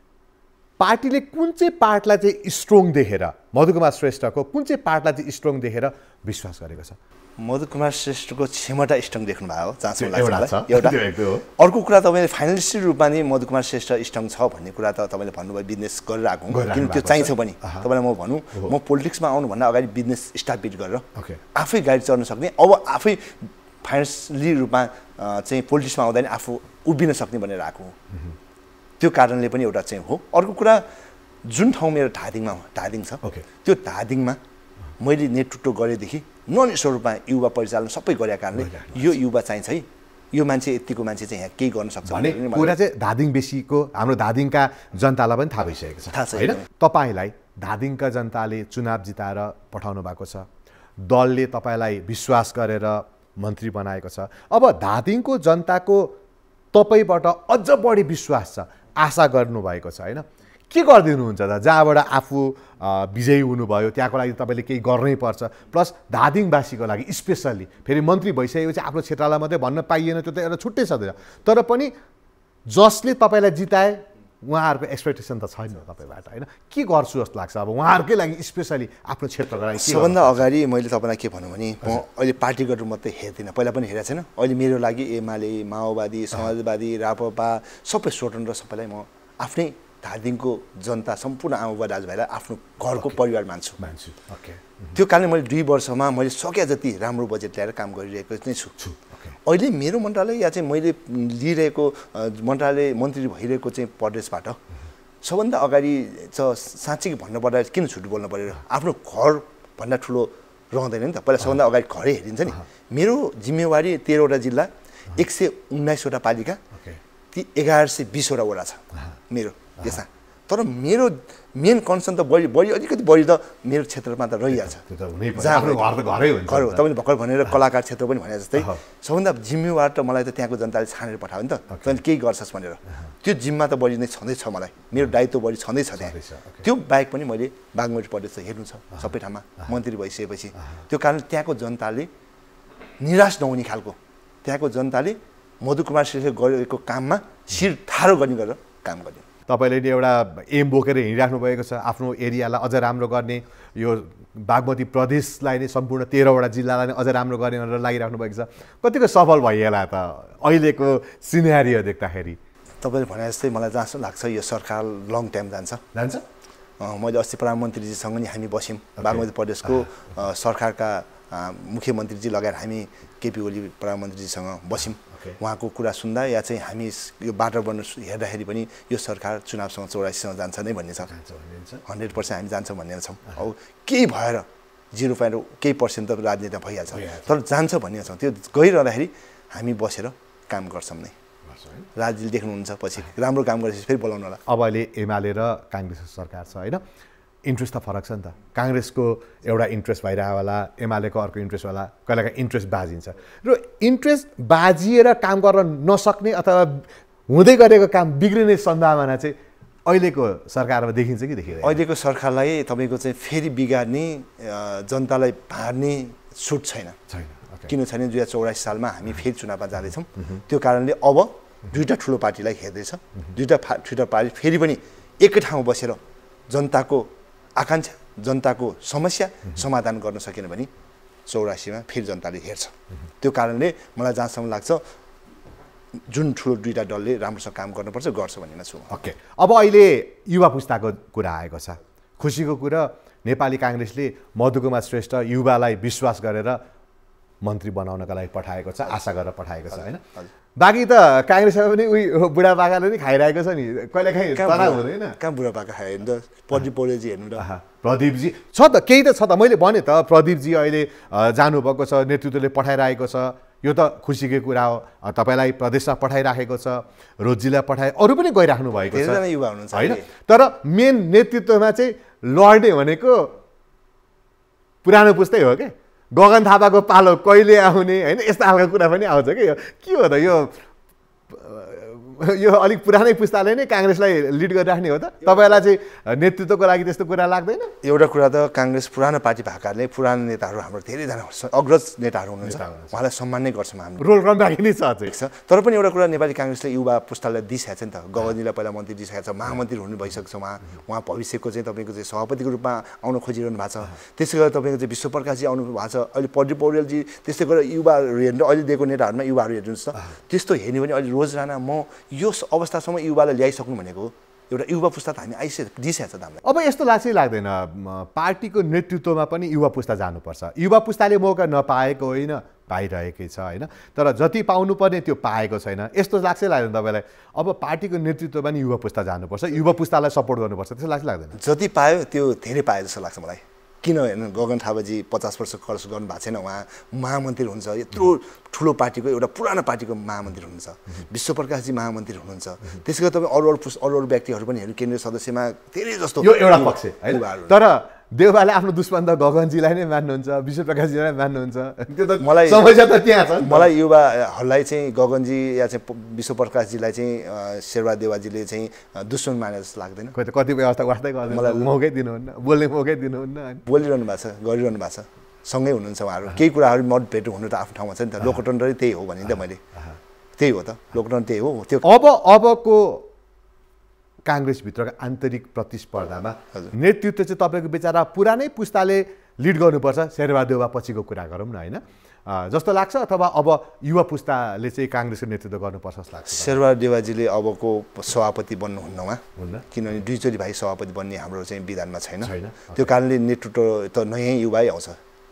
पार्टीले कुन चाहिँ पार्टलाई चाहिँ स्ट्रङ देखेर मधु कुमार श्रेष्ठको कुन चाहिँ पार्टलाई चाहिँ स्ट्रङ देखेर विश्वास गरेको छ मधु कुमार श्रेष्ठको क्षमता स्ट्रङ देख्नु भएको हो जहाँसम्म लाग्छ एउटा अर्को कुरा तपाईँले फाइनलिस्ट रूपमा नै मधु कुमार श्रेष्ठ स्ट्रङ छ भन्ने कुरा त तपाईँले भन्नुभयो बिजनेस गरेर आएको किन त्यो चाहिन्छ पनि तपाईँलाई म भनौँ म पोलिटिक्समा आउनुभन्दा अगाडि बिजनेस स्टाब्लिस गरेर आफै गाडी चढ्न सक्ने अब आफै फाइनेन्सियली रूपमा चाहिँ पोलिटिक्समा आउँदा नि आफू उभिन सक्ने भनेर आएको हो त्यो कारणले पनि एउटा चाहिँ हो अर्को कुरा जुन ठाउँ मेरो धादिङमा धादिङ छ त्यो धादिङमा मैले नेतृत्व गरेदेखि नन स्वरूपमा युवा परिचालन सबै गरेका कारणले यो युवा चाहिन्छ है यो मान्छे यतिको मान्छे चाहिँ यहाँ केही गर्न सक्छ भने कुरा चाहिँ धादिङ बेसीको हाम्रो धादिङका जनतालाई पनि थाहा भइसकेको छ होइन तपाईँलाई धादिङका जनताले चुनाव जिताएर पठाउनु भएको छ दलले तपाईँलाई विश्वास गरेर मन्त्री बनाएको छ अब धादिङको जनताको तपाईँबाट अझ बढी विश्वास छ आशा गर्नुभएको छ होइन के गरिदिनुहुन्छ त जहाँबाट आफू विजयी हुनुभयो त्यहाँको लागि तपाईँले केही गर्नै पर्छ प्लस धादिङवासीको लागि स्पेसल्ली फेरि मन्त्री भइसकेपछि आफ्नो क्षेत्रलाई मात्रै भन्न पाइएन त्यो त एउटा छुट्टै छ तर पनि जसले तपाईँलाई जिताए उहाँहरूको एक्सपेक्टेसन त छैन तपाईँबाट होइन के गर्छु जस्तो लाग्छ अब उहाँहरूकै लागि स्पेसली आफ्नो क्षेत्रको लागि सबभन्दा अगाडि मैले तपाईँलाई के भनौँ भने म अहिले पार्टीगत मात्रै हेर्दिनँ पहिला पनि हेरेको छैन अहिले मेरो लागि एमाले माओवादी समाजवादी राप्रपा सबै स्वतन्त्र सबैलाई म आफ्नै धादिङको जनता सम्पूर्ण आमा दाजुभाइलाई आफ्नो घरको परिवार मान्छु मान्छु ओके त्यो कारणले मैले दुई वर्षमा मैले सके जति राम्रो बजेट ल्याएर काम गरिरहेको नै छु अहिले मेरो मन्त्रालय या चाहिँ मैले लिइरहेको मन्त्रालय मन्त्री भइरहेको चाहिँ प्रदेशबाट सबभन्दा अगाडि चाहिँ साँच्चै भन्नुपर्दा किन छुट बोल्नु पऱ्यो आफ्नो घरभन्दा ठुलो रहँदैन नि त पहिला सबभन्दा अगाडि घरै हेरिन्छ नि मेरो जिम्मेवारी तेह्रवटा जिल्ला एक सय उन्नाइसवटा पालिका ती एघार सय बिसवटा वडा छ मेरो त्यसमा तर मेरो मेन कन्सर्न त बढी बढी अलिकति बढी त मेरो क्षेत्रमा त रहिहाल्छ घर तपाईँले भर्खर भनेर कलाकार क्षेत्र पनि भने जस्तै सबभन्दा जिम्मेवार त मलाई त त्यहाँको जनताले छानेर पठायो नि त तैँले केही गर्छस् भनेर त्यो जिम्मा त बढी नै छँदैछ मलाई मेरो दायित्व बढी छँदैछ त्यहाँ त्यो बाहेक पनि मैले बागमती प्रदेश त हेर्नु छ सबै ठाउँमा मन्त्री भइसकेपछि त्यो कारण त्यहाँको जनताले निराश नहुने खालको त्यहाँको जनताले मधु कुमार श्रेष्ठले गरेको काममा शिर ठाडो गर्ने गरेर काम गर्ने तपाईँले एउटा एम बोकेर हिँडिराख्नु भएको छ आफ्नो एरियालाई अझ राम्रो गर्ने यो बागमती प्रदेशलाई नै सम्पूर्ण तेह्रवटा जिल्लालाई नै अझ राम्रो गर्ने भनेर लागिराख्नु भएको छ कतिको सफल भइएला त अहिलेको सिनेरियो देख्दाखेरि तपाईँले भने जस्तै मलाई जहाँसम्म लाग्छ यो सरकार लङ टाइम जान्छ जान्छ मैले अस्ति प्रधानमन्त्रीजीसँग नि हामी बस्यौँ बागमती प्रदेशको सरकारका मुख्यमन्त्रीजी लगायत हामी केपी ओली प्रधानमन्त्रीजीसँग बस्यौँ उहाँको कुरा सुन्दा या चाहिँ हामी यो वातावरण हेर्दाखेरि पनि यो सरकार चुनावसँग चौरासीसँग जान्छ नै भन्ने छ हन्ड्रेड पर्सेन्ट हामी जान्छौँ भन्ने छौँ अब केही भएर जिरो पोइन्ट केही पर्सेन्ट त राजनीतिमा भइहाल्छ तर जान्छ भन्ने छौँ त्यो गइरहँदाखेरि हामी बसेर काम गर्छौँ नै राजनीति देख्नुहुन्छ पछि राम्रो काम गरेपछि फेरि बोलाउनु होला अब अहिले एमाले र काङ्ग्रेसको सरकार छ होइन इन्ट्रेस्ट त फरक छ नि त काङ्ग्रेसको एउटा इन्ट्रेस्ट भइरहेको होला एमालेको अर्को इन्ट्रेस्ट होला कहिलेकाहीँ इन्ट्रेस्ट बाजिन्छ र इन्ट्रेस्ट बाजिएर काम गर्न नसक्ने अथवा हुँदै गरेको काम बिग्रिने सम्भावना चाहिँ अहिलेको सरकारमा देखिन्छ कि देखिँदैन अहिलेको सरकारलाई तपाईँको चाहिँ फेरि बिगार्ने जनतालाई भाड्ने छुट छैन छैन किन छैन दुई हजार चौरासी सालमा हामी फेरि चुनावमा जाँदैछौँ त्यो कारणले अब दुईवटा ठुलो पार्टीलाई हेर्दैछ दुईवटा ठुलो पार्टी फेरि पनि एकै ठाउँमा बसेर जनताको आकाङ्क्षा जनताको समस्या समाधान गर्न सकेन भने चौरासीमा फेरि जनताले हेर्छ त्यो कारणले मलाई जहाँसम्म लाग्छ जुन ठुलो दुईवटा दलले राम्रोसँग काम गर्नुपर्छ गर्छ भन्ने छु ओके अब अहिले युवा पुस्ताको कुरा आएको छ खुसीको कुरा नेपाली काङ्ग्रेसले मधुकुमार श्रेष्ठ युवालाई विश्वास गरेर मन्त्री बनाउनका लागि पठाएको छ आशा गरेर पठाएको छ होइन बाँकी त काङ्ग्रेसमा पनि उही बुढापाकाले नि खाइरहेको छ नि कहिलेकाहीँ तनाव हुँदैन कहाँ बुढापाका खायो नि त प्रदीप पौडेलजी हेर्नु त प्रदीपजी छ त केही त छ त मैले भने त प्रदीपजी अहिले जानुभएको छ नेतृत्वले पठाइरहेको छ यो त खुसीकै कुरा हो तपाईँलाई प्रदेशमा पठाइराखेको छ रोजीलाई पठाए अरू पनि गइराख्नु भएको छ युवा हुनुहुन्छ होइन तर मेन नेतृत्वमा चाहिँ लड्ने भनेको पुरानो पुस्तै हो क्या गगन थापाको पालो कहिले आउने होइन यस्ता खालको कुरा पनि आउँछ कि यो के हो त यो यो अलिक पुरानै पुस्ताले नै काङ्ग्रेसलाई लिड गरिराख्ने हो त तपाईँलाई चाहिँ नेतृत्वको लागि त्यस्तो कुरा लाग्दैन एउटा कुरा त काङ्ग्रेस पुरानो पार्टी भएकाले पुरानो नेताहरू हाम्रो धेरैजना अग्रज नेताहरू हुनुहुन्छ उहाँलाई सम्मान नै गर्छौँ हामी रोल रन राखिने छ तर पनि एउटा कुरा नेपाली काङ्ग्रेसले युवा पुस्तालाई दिइसकेको छ नि त गगनजीलाई पहिला मन्त्री दिइसकेको छ महामन्त्री हुनु भइसकेको छ उहाँ उहाँ भविष्यको चाहिँ तपाईँको चाहिँ सभापतिको रूपमा आउन खोजिरहनु भएको छ त्यसै गरेर तपाईँको चाहिँ विश्वप्रकाशजी आउनु भएको छ अहिले प्रदीप पौडेलजी त्यस्तै गरेर युवाहरू हेर्नु अहिले दिएको नेताहरूमा युवाहरू हेर्नुहोस् त त्यस्तो हेर्ने भने अहिले रोज राणा म यो अवस्थासम्म युवालाई ल्याइसक्नु भनेको एउटा युवा पुस्ता त हामी आइसके दिइसकेको छ हामीलाई अब यस्तो लाग्छ लाग्दैन पार्टीको नेतृत्वमा पनि युवा पुस्ता जानुपर्छ युवा पुस्ताले मौका नपाएको होइन पाइरहेकै छ होइन तर जति पाउनुपर्ने त्यो पाएको छैन यस्तो लाग्छ लाग्दैन तपाईँलाई अब पार्टीको नेतृत्वमा पनि युवा पुस्ता जानुपर्छ युवा पुस्तालाई सपोर्ट गर्नुपर्छ त्यस्तो लाग्छ लाग्दैन जति पायो त्यो धेरै पाए जस्तो लाग्छ मलाई किन हेर्नु गगन थापाजी पचास वर्ष खर्च गर्नु भएको छैन उहाँ महामन्त्री हुनुहुन्छ यत्रो ठुलो पार्टीको एउटा पुरानो पार्टीको महामन्त्री हुनुहुन्छ विश्वप्रकाशजी महामन्त्री हुनुहुन्छ त्यसै गरी तपाईँ अरू अरू अरू अरू व्यक्तिहरू पनि हेर्नु केन्द्रीय सदस्यमा धेरै जस्तो यो एउटा पक्ष है तर देउबाले आफ्नो दुश्मन त गगनजीलाई नै मान्नुहुन्छ विश्वप्रकाशजीलाई नै मान्नुहुन्छ त्यो त मलाई समस्या त त्यहाँ छ मलाई युवाहरूलाई चाहिँ गगनजी या चाहिँ विश्वप्रकाशजीलाई चाहिँ शेरबहादुर देउवाजीले चाहिँ दुश्मन माने जस्तो लाग्दैन कति कतिपय अवस्था वास्तै गर्दैन मलाई मौकै दिनुहुन्न बोल्ने मौकै दिनुहुन्न बोलिरहनु भएको छ गरिरहनु भएको छ सँगै हुनुहुन्छ उहाँहरू केही कुराहरू मतभेद हुनु त आफ्नो ठाउँमा छ नि त लोकतन्त्रै त्यही हो भने त मैले त्यही हो त लोकतन्त्र त्यही हो त्यो अब अबको काङ्ग्रेसभित्रको आन्तरिक प्रतिस्पर्धामा नेतृत्व चाहिँ तपाईँको विचारा पुरानै पुस्ताले लिड गर्नुपर्छ शेरबहादुर देउवा पछिको कुरा गरौँ न होइन जस्तो लाग्छ अथवा अब युवा पुस्ताले चाहिँ काङ्ग्रेसको नेतृत्व गर्नुपर्छ जस्तो लाग्छ शेरबहादुर देउवाजीले अबको सभापति बन्नुहुन्न उहाँ किनभने दुईचोटि भाइ सभापति बन्ने हाम्रो चाहिँ विधानमा छैन त्यो कारणले नेतृत्व त नयाँ युवै आउँछ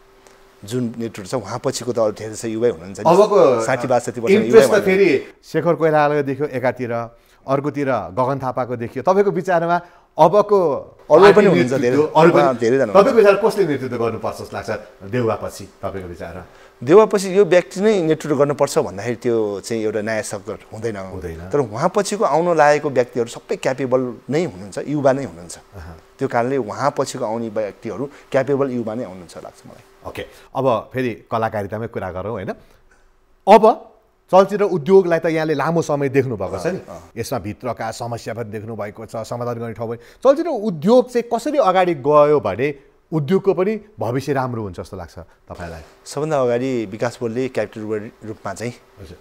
जुन नेतृत्व छ उहाँ पछिको त अरू धेरै छ युवै हुनुहुन्छ अबको साठी बासठी वर्ष इन्ट्रेस्ट त फेरि शेखर कोइरालाको देख्यो एकातिर अर्कोतिर गगन थापाको देखियो तपाईँको विचारमा अबको अरू पनि हुन्छ धेरैजना तपाईँको विचार कसले नेतृत्व गर्नुपर्छ जस्तो लाग्छ देउवापछि तपाईँको विचार देउवापछि यो व्यक्ति नै नेतृत्व गर्नुपर्छ भन्दाखेरि त्यो चाहिँ एउटा न्याय सक्कर हुँदैन हुँदैन तर उहाँ पछिको आउन लागेको व्यक्तिहरू सबै क्यापेबल नै हुनुहुन्छ युवा नै हुनुहुन्छ त्यो कारणले उहाँ पछिको आउने व्यक्तिहरू क्यापेबल युवा नै आउनुहुन्छ लाग्छ मलाई ओके अब फेरि कलाकारितामै कुरा गरौँ होइन अब चलचित्र उद्योगलाई त यहाँले लामो समय देख्नु भएको छ नि यसमा भित्रका समस्या पनि देख्नु भएको छ समाधान गर्ने ठाउँ पनि चलचित्र उद्योग चाहिँ कसरी अगाडि गयो भने उद्योगको पनि भविष्य राम्रो हुन्छ जस्तो लाग्छ तपाईँलाई सबभन्दा अगाडि विकास बोर्डले क्यापिटल रूपमा चाहिँ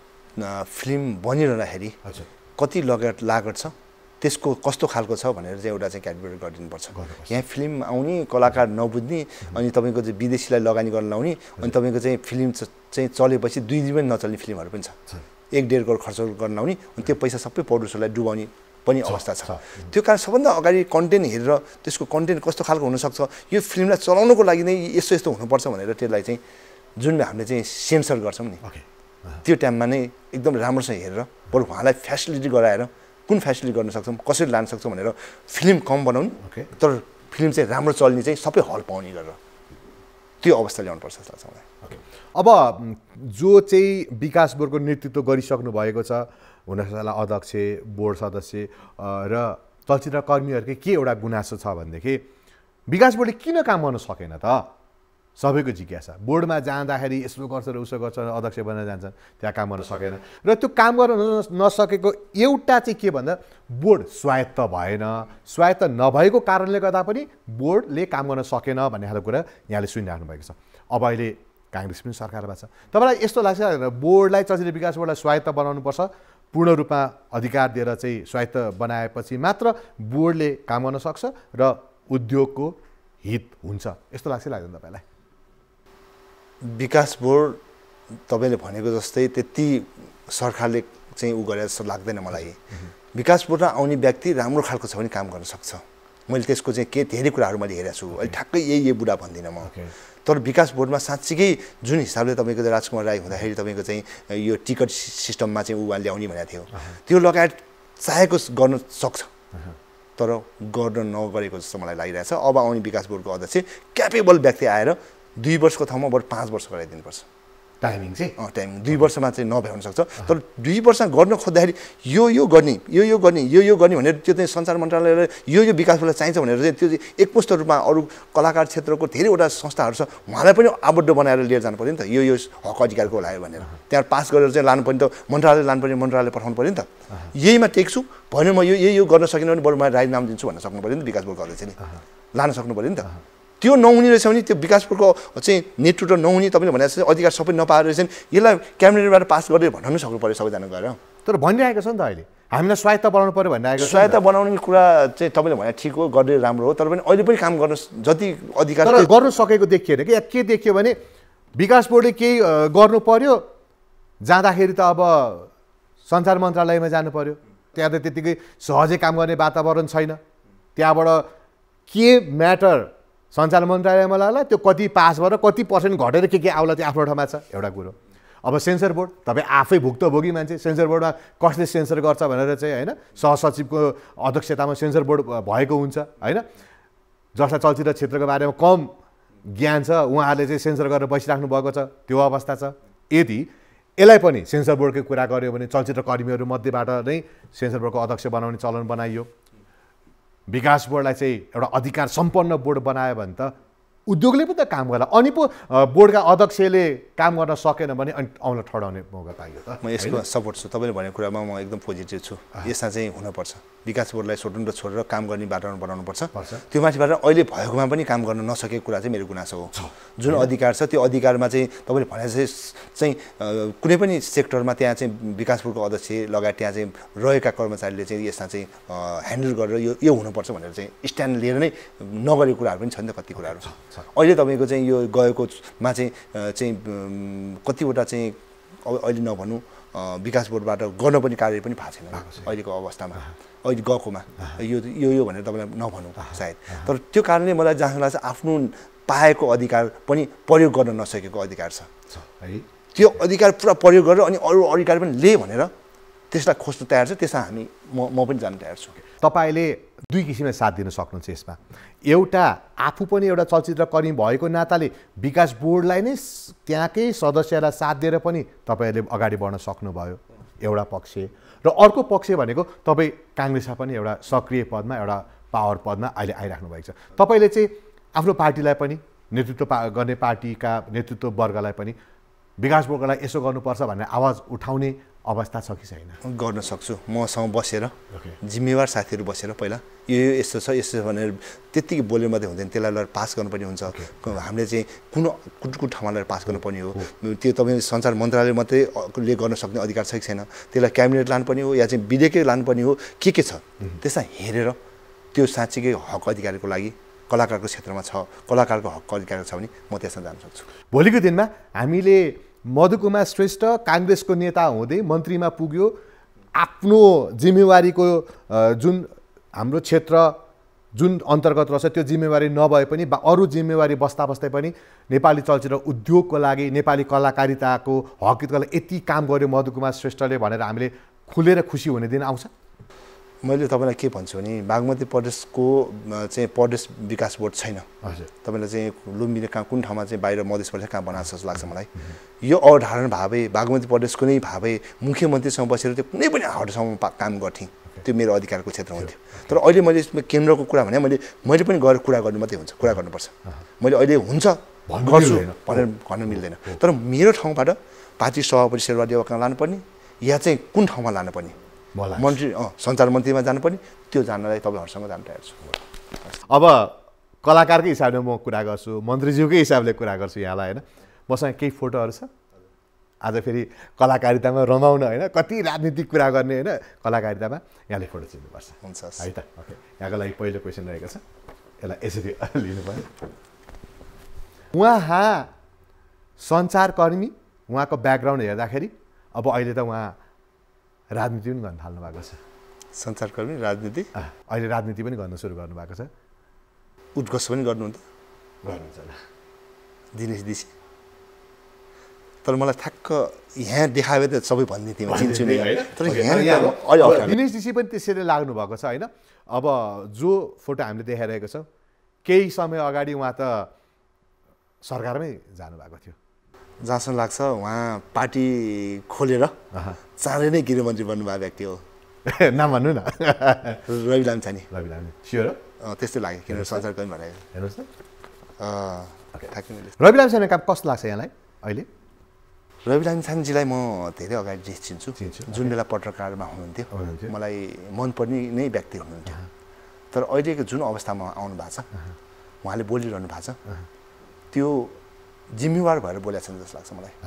फिल्म बनिरहँदाखेरि कति लगत लागत छ त्यसको कस्तो खालको छ भनेर चाहिँ एउटा चाहिँ क्याटेगोरी गरिदिनुपर्छ यहाँ फिल्म आउने कलाकार नबुझ्ने अनि तपाईँको चाहिँ विदेशीलाई लगानी गर्न लाउने अनि तपाईँको चाहिँ फिल्म चाहिँ चलेपछि दुई दिन पनि नचल्ने फिल्महरू पनि छ एक डेढ करोड खर्च गर्न लाउने अनि त्यो पैसा सबै प्रड्युसरलाई डुबाउने पनि अवस्था छ। त्यो कारण सबभन्दा अगाडि कन्टेन्ट हेरेर त्यसको कन्टेन्ट कस्तो खालको हुनसक्छ, यो फिल्मलाई चलाउनको लागि नै यस्तो यस्तो हुनुपर्छ भनेर त्यसलाई चाहिँ जुन हामीले चाहिँ सेन्सर गर्छौँ नि, त्यो टाइममा नै एकदम राम्रोसँग हेरेर बरु उहाँलाई फेसिलिटी गराएर कुन फेसिलिटी गर्न सक्छौँ, कसरी लान सक्छौँ भनेर फिल्म कम बनाउनु, तर फिल्म चाहिँ राम्रो चल्ने चाहिँ सबै हल पाउने गरेर त्यो अवस्था ल्याउनुपर्छ जस्तो लाग्छ मलाई। अब जो चाहिँ विकास बोर्डको नेतृत्व गरिसक्नु भएको छ, हुनसक्ला अध्यक्ष, बोर्ड सदस्य र चलचित्र कर्मीहरूकै के एउटा गुनासो छ भनेदेखि विकास बोर्डले किन काम गर्न सकेन त? सबैको जिज्ञासा। बोर्डमा जाँदाखेरि यसो गर्छ र उसो गर्छ, अध्यक्ष बनेर जान्छन्, त्यहाँ काम गर्न सकेन। र त्यो काम गर्न नसकेको एउटा चाहिँ के भन्दा बोर्ड स्वायत्त भएन। स्वायत्त नभएको कारणले गर्दा पनि बोर्डले काम गर्न सकेन भन्ने खालको कुरा यहाँले सुनिराख्नु भएको छ। अब अहिले काङ्ग्रेस पनि सरकारमा छ। तपाईँलाई यस्तो लाग्छ बोर्डलाई, चलचित्र विकास बोर्डलाई स्वायत्त बनाउनुपर्छ, पूर्ण रूपमा अधिकार दिएर चाहिँ स्वायत्त बनाएपछि मात्र बोर्डले काम गर्न सक्छ र उद्योगको हित हुन्छ, यस्तो लाग्छ लाग्दैन तपाईँलाई? विकास बोर्ड तपाईँले भनेको जस्तै त्यति सरकारले चाहिँ उ गरेर जस्तो लाग्दैन मलाई। विकास बोर्डमा आउने व्यक्ति राम्रो खालको छ भने काम गर्न सक्छ। मैले त्यसको चाहिँ के धेरै कुराहरू मैले हेरेको छु। अहिले ठ्याक्कै यही यही बुढा भन्दिनँ म। तर विकास बोर्डमा साँच्चीकै जुन हिसाबले तपाईँको राजकुमार राई हुँदाखेरि तपाईँको चाहिँ यो टिकट सिस्टममा चाहिँ उ ल्याउने भनेको थियो, त्यो लगायत चाहेको गर्न सक्छ, तर गर्न नगरेको जस्तो मलाई लागिरहेछ। अब आउने विकास बोर्डको अध्यक्ष क्यापेबल व्यक्ति आएर दुई वर्षको ठाउँमा बरु पाँच वर्ष गराइदिनुपर्छ टाइमिङ चाहिँ। अँ टाइमिङ दुई वर्षमा चाहिँ नभ्याउन सक्छ, तर दुई वर्ष गर्न खोज्दाखेरि यो यो गर्ने यो यो गर्ने यो यो गर्ने भनेर त्यो चाहिँ सञ्चार मन्त्रालयले यो यो विकास बोर्डलाई चाहिन्छ भनेर चाहिँ त्यो चाहिँ एकमुष्ट रूपमा अरू कलाकार क्षेत्रको धेरैवटा संस्थाहरू छ, उहाँलाई पनि आबद्ध बनाएर लिएर जानु पऱ्यो नि त। यो यो हक अधिकारको होला भनेर त्यहाँ पास गरेर चाहिँ लानु पर्ने, त मन्त्रालय लानुपर्ने, मन्त्रालय पठाउनु पऱ्यो नि त। यहीमा टेक्छु भने म यो यही यो गर्न सकिनँ भने बरु म राजीनामा दिन्छु भन्न सक्नु पऱ्यो नि त। विकास बोर्डको अध्यक्षले लान सक्नु पऱ्यो नि त। त्यो नहुने रहेछ भने त्यो विकास बोर्डको चाहिँ नेतृत्व नहुने, तपाईँले भने जस्तै अधिकार सबै नपाएर रहेछ यसलाई क्याबिनेटबाट पास गरेर भन्न सक्नु पऱ्यो सबैजना गएर। तर भनिरहेको छ नि त अहिले हामीलाई स्वायत्त बनाउनु पऱ्यो भनिरहेको छ। स्वायत्त बनाउने कुरा चाहिँ तपाईँले भने ठिक हो, गर्ने राम्रो हो, तर पनि अहिले पनि काम गर्न जति अधिकार तर गर्नु सकेको देखिएन कि के देखियो भने विकास बोर्डले केही गर्नु पर्यो, जाँदाखेरि त अब सञ्चार मन्त्रालयमा जानु पर्यो, त्यहाँ त त्यतिकै सहजै काम गर्ने वातावरण छैन। त्यहाँबाट के म्याटर सञ्चार मन्त्रालयमा लाग्ला, त्यो कति पास भएर कति पर्सेन्ट घटेर के के आउला त्यो आफ्नो ठाउँमा छ एउटा कुरो। अब सेन्सर बोर्ड तपाईँ आफै भुक्तभोगी मान्छे, सेन्सर बोर्डमा कसले सेन्सर गर्छ भनेर चाहिँ होइन सहसचिवको अध्यक्षतामा सेन्सर बोर्ड भएको हुन्छ होइन, जसलाई चलचित्र क्षेत्रको बारेमा कम ज्ञान छ उहाँहरूले चाहिँ सेन्सर गरेर बसिराख्नु भएको छ, त्यो अवस्था छ। यदि यसलाई पनि सेन्सर बोर्डकै कुरा गर्यो भने चलचित्र कर्मीहरू मध्येबाट नै सेन्सर बोर्डको अध्यक्ष बनाउने चलन बनाइयो, विकास बोर्डलाई चाहिँ एउटा अधिकार सम्पन्न बोर्ड बनायो भने त उद्योगले पनि त काम गर्ला। अनि पो बोर्डका अध्यक्षले काम गर्न सकेन भने अनि औँला ठडाउने मौका पाइयो त। म यसको सपोर्ट छु, तपाईँले भनेको कुरामा म एकदम पोजिटिभ छु। यसमा चाहिँ हुनुपर्छ, विकास बोर्डलाई स्वतन्त्र छोडेर काम गर्ने वातावरण बनाउनुपर्छ। त्यो माथिबाट अहिले भएकोमा पनि काम गर्न नसकेको कुरा चाहिँ मेरो गुनासो हो। जुन अधिकार छ त्यो अधिकारमा चाहिँ तपाईँले भने चाहिँ कुनै पनि सेक्टरमा त्यहाँ चाहिँ विकास बोर्डको अध्यक्ष लगायत त्यहाँ चाहिँ रहेका कर्मचारीले चाहिँ यसमा चाहिँ ह्यान्डल गरेर यो यो हुनुपर्छ भनेर चाहिँ स्ट्यान्ड लिएर नै नगरेको कुराहरू पनि छ नि त। कति कुराहरू अहिले तपाईँको चाहिँ यो गएकोमा चाहिँ चाहिँ कतिवटा चाहिँ अब अहिले नभनौँ विकास बोर्डबाट गर्न पनि कार्य पनि भएको छैन अहिलेको अवस्थामा, अहिले गएकोमा यो यो यो भनेर तपाईँलाई नभनौँ सायद। तर त्यो कारणले मलाई जहाँ लाग्छ आफ्नो पाएको अधिकार पनि प्रयोग गर्न नसकेको अधिकार छ है, त्यो अधिकार पुरा प्रयोग गरेर अनि अरू अधिकार पनि ले भनेर त्यसलाई खोज्नु तयार छ। त्यसमा हामी म म पनि जान तयार छु। तपाईँले दुई किसिमले साथ दिन सक्नुहुन्छ यसमा। एउटा आफू पनि एउटा चलचित्र कर्मी भएको नाताले विकास बोर्डलाई नै त्यहाँकै सदस्यलाई साथ दिएर पनि तपाईँहरूले अगाडि बढ्न सक्नुभयो एउटा पक्ष, र अर्को पक्ष भनेको तपाईँ काङ्ग्रेसमा पनि एउटा सक्रिय पदमा एउटा पावर पदमा अहिले आइराख्नु भएको छ। तपाईँले चाहिँ आफ्नो पार्टीलाई पनि नेतृत्व पा गर्ने पार्टीका नेतृत्व वर्गलाई पनि विकास बोर्डलाई यसो गर्नुपर्छ भन्ने आवाज उठाउने अवस्था छ कि छैन? गर्न सक्छु। मसँग बसेर जिम्मेवार साथीहरू बसेर पहिला यो यो यस्तो छ यस्तो भनेर त्यत्तिकै बोल्यो मात्रै हुँदैन, त्यसलाई लगेर पास गर्नुपर्ने हुन्छ। हामीले चाहिँ कुन कुन कुन ठाउँमा लगेर पास गर्नुपर्ने हो, त्यो तपाईँ सञ्चार मन्त्रालय मात्रैले गर्न सक्ने अधिकार छ कि छैन, त्यसलाई क्याबिनेट लानुपर्ने हो या चाहिँ विधेयकै लानुपर्ने हो, के के छ त्यसलाई हेरेर त्यो साँच्चीकै हक अधिकारको लागि कलाकारको क्षेत्रमा छ, कलाकारको हक अधिकार छ भने म त्यसमा जान सक्छु। भोलिको दिनमा हामीले मधुकुमार श्रेष्ठ काङ्ग्रेसको नेता हुँदै मन्त्रीमा पुग्यो, आफ्नो जिम्मेवारीको जुन हाम्रो क्षेत्र जुन अन्तर्गत रहेछ त्यो जिम्मेवारी नभए पनि अरू जिम्मेवारी बस्दा बस्दै पनि नेपाली चलचित्र उद्योगको लागि नेपाली कलाकारिताको हकितको लागि यति काम गर्यो मधुकुमार श्रेष्ठले भनेर हामीले खुलेर खुसी हुने दिन आउँछ? मैले तपाईँलाई के भन्छु भने बागमती प्रदेशको चाहिँ प्रदेश विकास बोर्ड छैन। हजुर तपाईँलाई चाहिँ लुम्बिनी कहाँ कुन ठाउँमा चाहिँ बाहिर मधेस प्रदेश कहाँ बनाएको जस्तो लाग्छ मलाई। यो अवधारणा भावे बागमती प्रदेशको नै भावे मुख्यमन्त्रीसँग बसेर त्यो कुनै पनि हाउडसँग काम गर्थेँ, त्यो मेरो अधिकारको क्षेत्र हुन्थ्यो। तर अहिले मैले केन्द्रको कुरा भने मैले मैले पनि गएर कुरा गर्नु मात्रै हुन्छ, कुरा गर्नुपर्छ। मैले अहिले हुन्छ गर्छु भनेर भन्न मिल्दैन। तर मेरो ठाउँबाट पार्टी सभापति शेरबहादुर देउवा लानुपर्ने या चाहिँ कुन ठाउँमा लानुपर्ने, मन्त्री अँ सञ्चार मन्त्रीमा जानुपर्ने, त्यो जानलाई तपाईँहरूसँग जान तयार छु। अब कलाकारकै हिसाबले म कुरा गर्छु, मन्त्रीज्यूकै हिसाबले कुरा गर्छु यहाँलाई होइन। मसँग केही फोटोहरू छ आज फेरि कलाकारितामा रमाउन होइन, कति राजनीतिक कुरा गर्ने होइन, कलाकारितामा यहाँले फोटो चिन्नुपर्छ हुन्छ है त। ओके, यहाँको लागि पहिलो क्वेसन रहेको छ, यसलाई यसरी लिनु पऱ्यो। उहाँ सञ्चारकर्मी, उहाँको ब्याकग्राउन्ड हेर्दाखेरि अब अहिले त उहाँ राजनीति पनि गर्न थाल्नु भएको छ। सञ्चारकर्मी राजनीति अहिले राजनीति पनि गर्न सुरु गर्नुभएको छ। उद्घोष पनि गर्नुहुन्छ गर्नुहुन्छ होला दिनेश दिसी। तर मलाई ठ्याक्क यहाँ देखाए त सबै भन्ने थिएँ चिन्छु नि, तर यहाँ दिनेश दिसी पनि त्यसरी लाग्नु भएको छ होइन। अब जो फोटो हामीले देखाइरहेको छौँ केही समय अगाडि उहाँ त सरकारमै जानुभएको थियो। जहाँसम्म लाग्छ उहाँ पार्टी खोलेर चाँडै नै गृहमन्त्री बन्नुभएको व्यक्ति हो। नाम भन्नु न। रवि लामिछाने। रवि लामिछाने स्योर हो? त्यस्तै लाग्यो किनभने सञ्चारकर्मी भनेको। हेर्नुहोस् न ठ्याक्कै मैले रवि लामिछाने काम कस्तो लाग्छ यहाँलाई अहिले? रवि लामिछानेजीलाई म धेरै अगाडि चिन्छु, जुन बेला पत्रकारमा हुनुहुन्थ्यो मलाई मनपर्ने नै व्यक्ति हुनुहुन्थ्यो। तर अहिलेको जुन अवस्थामा आउनु भएको छ उहाँले बोलिरहनु भएको छ त्यो जिम्मेवार भएर बोलेको छ जस्तो लाग्छ मलाई।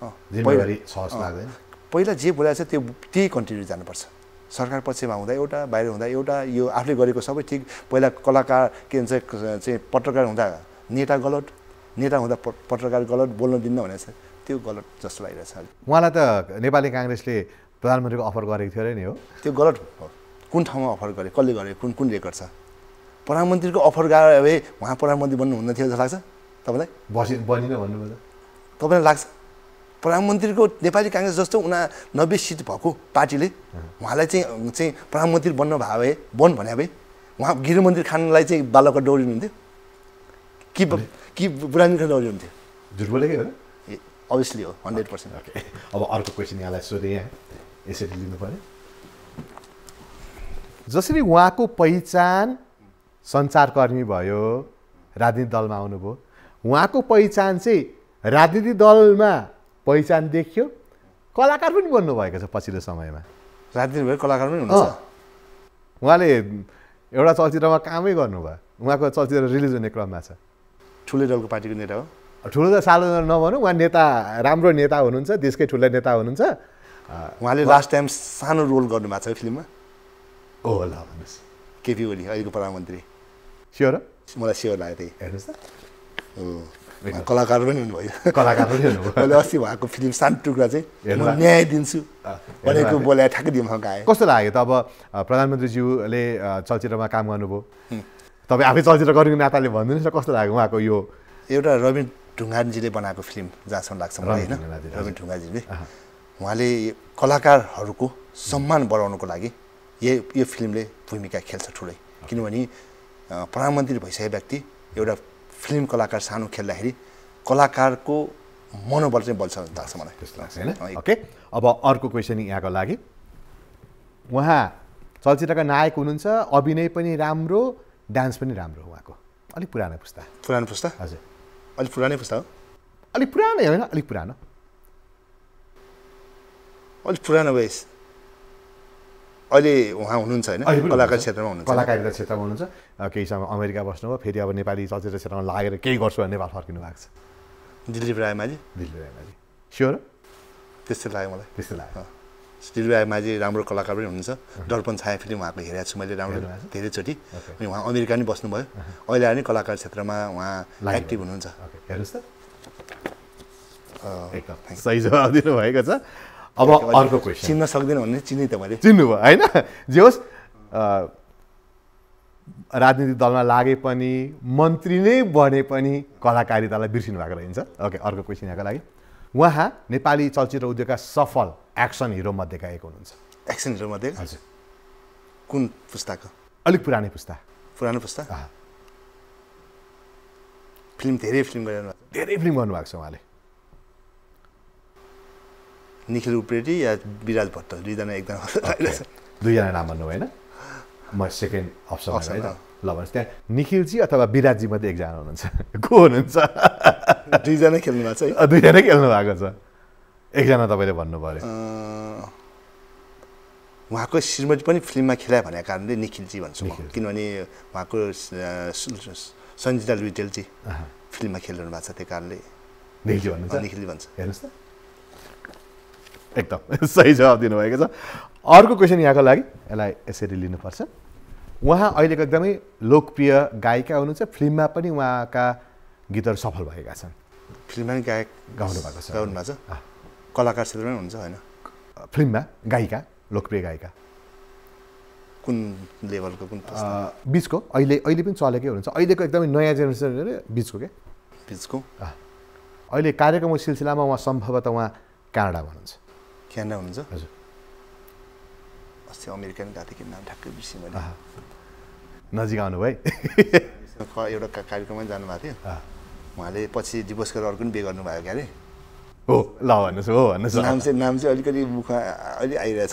पहिला जे बोलेको छ त्यो त्यही कन्टिन्यू जानुपर्छ। सरकार पक्षमा हुँदा एउटा, बाहिर हुँदा एउटा, यो आफूले गरेको सबै ठिक। पहिला कलाकार के भन्छ चाहिँ पत्रकार हुँदा नेता गलत, नेता हुँदा पत्रकार गलत, बोल्न दिन्न भनेको छ, त्यो गलत जस्तो लागिरहेछ। उहाँलाई त नेपाली काङ्ग्रेसले प्रधानमन्त्रीको अफर गरेको थियो अरे नि हो? त्यो गलत हो। कुन ठाउँमा अफर गरे, कसले गरे, कुन कुन रेकर्ड छ? प्रधानमन्त्रीको अफर गरे भए उहाँ प्रधानमन्त्री बन्नु हुन्न थियो जस्तो लाग्छ तपाईँलाई? बसि बनिन भन्नुभयो तपाईँलाई लाग्छ? प्रधानमन्त्रीको नेपाली काङ्ग्रेस जस्तो उना नब्बे सिट भएको पार्टीले उहाँलाई चाहिँ चाहिँ प्रधानमन्त्री बन्न भयो भए बन भने भए उहाँ गृहमन्त्री खानलाई चाहिँ बालकट दौडिनुहुन्थ्यो कि कि बुढानी खान दौडिनुहुन्थ्यो? झुट बोलेकै हो? ए अभियसली हो, हन्ड्रेड पर्सेन्ट। ओके, अब अर्को क्वेसन यहाँलाई सोधेँ, यहाँ यसरी लिनु पऱ्यो। जसरी उहाँको पहिचान सञ्चारकर्मी भयो, राजनीतिक दलमा आउनुभयो, उहाँको पहिचान चाहिँ राजनीतिक दलमा पहिचान देखियो, कलाकार पनि बन्नुभएको छ पछिल्लो समयमा। राजनीति भएर कलाकार पनि हुनुहुन्छ? उहाँले एउटा चलचित्रमा कामै गर्नुभयो, उहाँको चलचित्र रिलिज हुने क्रममा छ। ठुलो दलको पार्टीको नेता हो? ठुलो त सानो नभनौँ, उहाँ नेता, राम्रो नेता हुनुहुन्छ, देशकै ठुलो नेता हुनुहुन्छ। उहाँले लास्ट टाइम सानो रोल गर्नुभएको छ फिल्ममा। ओ ल भन्नुहोस्। केपी ओली अहिलेको प्रधानमन्त्री। स्योर? मलाई स्योर लाग्यो त्यही। हेर्नुहोस् त, कलाकार पनि हुनुभयो। कलाकार पनि हुनुभयो। मैले अस्ति उहाँको फिल्म सानो टुक्रा चाहिँ म न्याय दिन्छु भनेको बोलाए ठ्याक्कै दिमाग आयो। कस्तो लाग्यो त? अब प्रधानमन्त्रीज्यूले चलचित्रमा काम गर्नुभयो, तपाईँ आफै चलचित्र गरेको नाताले भनिदिनुहोस् न कस्तो लाग्यो उहाँको यो? एउटा रविन ढुङ्गाजीले बनाएको फिल्म जहाँसम्म लाग्छ मलाई होइन, रविन ढुङ्गाजीले उहाँले कलाकारहरूको सम्मान बढाउनुको लागि यो यो फिल्मले भूमिका खेल्छ ठुलै। किनभने प्रधानमन्त्री भइसकेको व्यक्ति एउटा फिल्म कलाकार सानो खेल्दाखेरि कलाकारको मनोबल चाहिँ बल्छ लाग्छ मलाई, त्यस्तो लाग्छ होइन। ओके, अब अर्को क्वेसन यहाँको लागि। उहाँ चलचित्रका नायक हुनुहुन्छ, अभिनय पनि राम्रो, डान्स पनि राम्रो उहाँको। अलिक पुरानो पुस्ता? पुरानो पुस्ता? हजुर, अलिक पुरानै पुस्ता हो? अलिक पुरानै होइन, अलिक पुरानो। अलिक पुरानो भएस अहिले उहाँ हुनुहुन्छ होइन, कलाकार क्षेत्रमा हुनुहुन्छ, कलाकारिता क्षेत्रमा हुनुहुन्छ। केही समय अमेरिका बस्नुभयो, फेरि अब नेपाली चलचित्र क्षेत्रमा लागेर केही गर्छु भने नेपाल फर्किनु भएको छ। दिलीप रायमाझी? दिलीप रायमाझी स्योर? त्यस्तै लाग्यो मलाई। त्यस्तै लाग्यो। दिलीप रायमाझी राम्रो कलाकार पनि हुनुहुन्छ। दर्पण छाया फिल्म उहाँको हेरेको छु मैले राम्रो धेरैचोटि। अनि उहाँ अमेरिका पनि बस्नुभयो, अहिले पनि कलाकार क्षेत्रमा उहाँ एक्टिभ हुनुहुन्छ। हेर्नुहोस् त, एकदम सही जवाब दिनुभएको छ। अब अर्को क्वेसन चिन्न सक्दैन भन्ने चिने त मैले चिन्नु भयो होइन जे होस् राजनीतिक दलमा लागे पनि मन्त्री नै बने पनि कलाकारितालाई बिर्सिनु भएको रहन्छ ओके अर्को क्वेसन यहाँको लागि उहाँ नेपाली चलचित्र उद्योगका सफल एक्सन हिरो मध्येका एक हुनुहुन्छ एक्सन हिरो मध्ये हजुर कुन पुस्ताको अलिक पुरानै पुस्ता पुरानो पुस्ता फिल्म धेरै फिल्म गरिरहनु भएको धेरै फिल्म गर्नुभएको छ उहाँले निखिल उप्रेती या विराज भट्ट दुईजना एकजना दुईजना नाम भन्नुभयो होइन म सेकेन्ड अप्सनमा गएँ ल भन्नुहोस् त्यहाँ निखिलजी अथवा विराटजी मध्ये एकजना हुनुहुन्छ को हुनुहुन्छ दुईजना खेल्नु भएको छ है दुईजना खेल्नु भएको छ एकजना तपाईँले भन्नु पऱ्यो उहाँको श्रीमती पनि फिल्ममा खेलायो भनेको कारणले निखिलजी भन्छु म किनभने उहाँको सन्जिता लुइटेलजी फिल्ममा खेलिरहनु भएको छ त्यही कारणले निखिलजी भन्नुहुन्छ निखिलजी भन्छ हेर्नुहोस् त एकदम सही जवाब दिनुभएको छ अर्को क्वेसन यहाँको लागि यसलाई यसरी लिनुपर्छ उहाँ अहिलेको एकदमै लोकप्रिय गायिका हुनुहुन्छ फिल्ममा पनि उहाँका गीतहरू सफल भएका छन् फिल्ममा पनि गायक गाउनु भएको छ गाउनु भएको छ कलाकार क्षेत्रमा हुन्छ होइन फिल्ममा गायिका लोकप्रिय गायिका कुन लेभलको कुन बिचको अहिले अहिले पनि चलेकै हुनुहुन्छ अहिलेको एकदमै नयाँ जेनेरेसन बिचको के बिचको अहिले कार्यक्रमको सिलसिलामा उहाँ सम्भवतः उहाँ क्यानाडा हुनुहुन्छ क्यानाडा हुनुहुन्छ हजुर अस्ति अमेरिकन गएको थिएँ नाम ठ्याक्कै बिर्सेँ मैले नजिक आउनुभयो एउटा कार्यक्रममा जानुभएको थियो उहाँले पछि डिभोर्स गरेर अर्को पनि बिहे गर्नुभयो क्या अरे हो ल भन्नुहोस् हो भन्नुहोस् नाम चाहिँ नाम चाहिँ अलिकति मुखमा अहिले आइरहेछ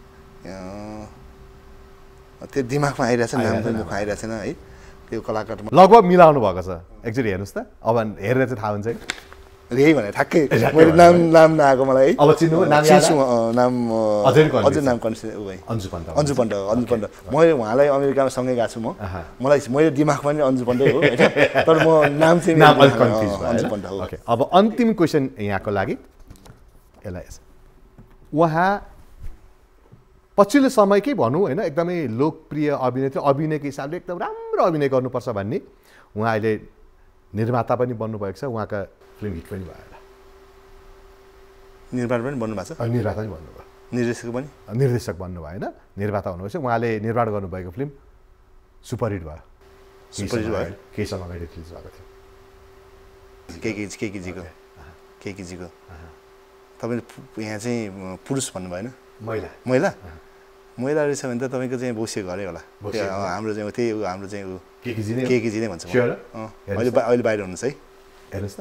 त्यो दिमागमा आइरहेछ नाम चाहिँ मुखमा आइरहेको छैन है त्यो कलाकार लगभग मिलाउनु भएको छ एकचोटि हेर्नुहोस् त अब हेरेर चाहिँ थाहा हुन्छ यही भने ठ्याक्कै मैले नाम नाम नआएको मलाई है अब चिन्नु नाम नाम अझै अझै नाम कन्सिडर ऊ भाइ अन्जु पन्त अन्जु पन्त अन्जु पन्त मैले उहाँलाई अमेरिकामा सँगै गएको छु म मलाई मैले दिमागमा पनि अन्जु पन्त हो होइन तर म नाम चाहिँ नाम अलिक कन्फ्युज अन्जु पन्त हो ओके अब अन्तिम क्वेसन यहाँको लागि यसलाई उहाँ पछिल्लो समयकै भनौँ होइन एकदमै लोकप्रिय अभिनेत्री अभिनयको हिसाबले एकदम राम्रो अभिनय गर्नुपर्छ भन्ने उहाँ अहिले निर्माता पनि बन्नुभएको छ उहाँका फिल्म हिट पनि भयो होला निर्माण पनि बन्नुभएको छ निर्माता पनि बन्नुभयो निर्देशक पनि निर्देशक बन्नुभयो होइन निर्माता हुनुभएको छ उहाँले निर्माण गर्नुभएको फिल्म सुपरहिट भयो सुपरहिट भयो केही समय अगाडि रिलिज भएको थियो के के के केजीको के केजीको तपाईँले यहाँ चाहिँ पुरुष भन्नु भएन महिला महिला महिला रहेछ भने त तपाईँको चाहिँ बोसे घरै होला हाम्रो चाहिँ त्यही हाम्रो चाहिँ के केजी नै के केजी नै भन्छ अहिले अहिले बाहिर हुनुहुन्छ है हेर्नुहोस्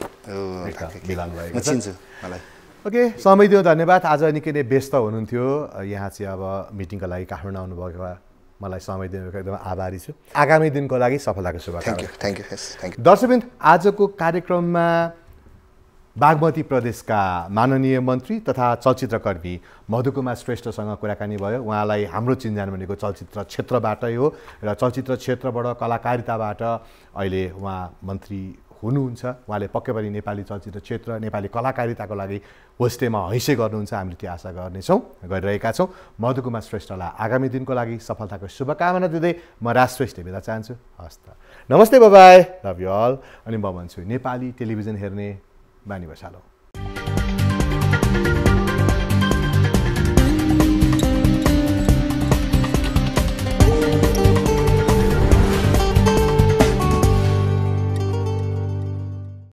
त म चिन्छु मलाई ओके समय दियो धन्यवाद आज निकै नै व्यस्त हुनुहुन्थ्यो यहाँ चाहिँ अब मिटिङको लागि काठमाडौँ आउनुभएको भए मलाई समय दिनुभएको एकदम आभारी छु आगामी दिनको लागि सफलताको शुभकामना थ्याङ्क यू थ्याङ्क यू दर्शकवृन्द आजको कार्यक्रममा बागमती प्रदेशका माननीय मन्त्री तथा चलचित्रकर्मी मधुकुमार श्रेष्ठसँग कुराकानी भयो उहाँलाई हाम्रो चिन्जान भनेको चलचित्र क्षेत्रबाटै हो र चलचित्र क्षेत्रबाट कलाकारिताबाट अहिले उहाँ मन्त्री हुनुहुन्छ उहाँले पक्कै पनि नेपाली चलचित्र क्षेत्र नेपाली कलाकारिताको लागि होस्टेमा हैसे गर्नुहुन्छ हामीले त्यो आशा गर्नेछौँ गरिरहेका छौँ मधुकुमार श्रेष्ठलाई आगामी दिनको लागि सफलताको शुभकामना दिँदै म राज श्रेष्ठ बिदा चाहन्छु हस् त नमस्ते बाबाई लभ यु अल अनि म भन्छु नेपाली टेलिभिजन हेर्ने बानी बसालौँ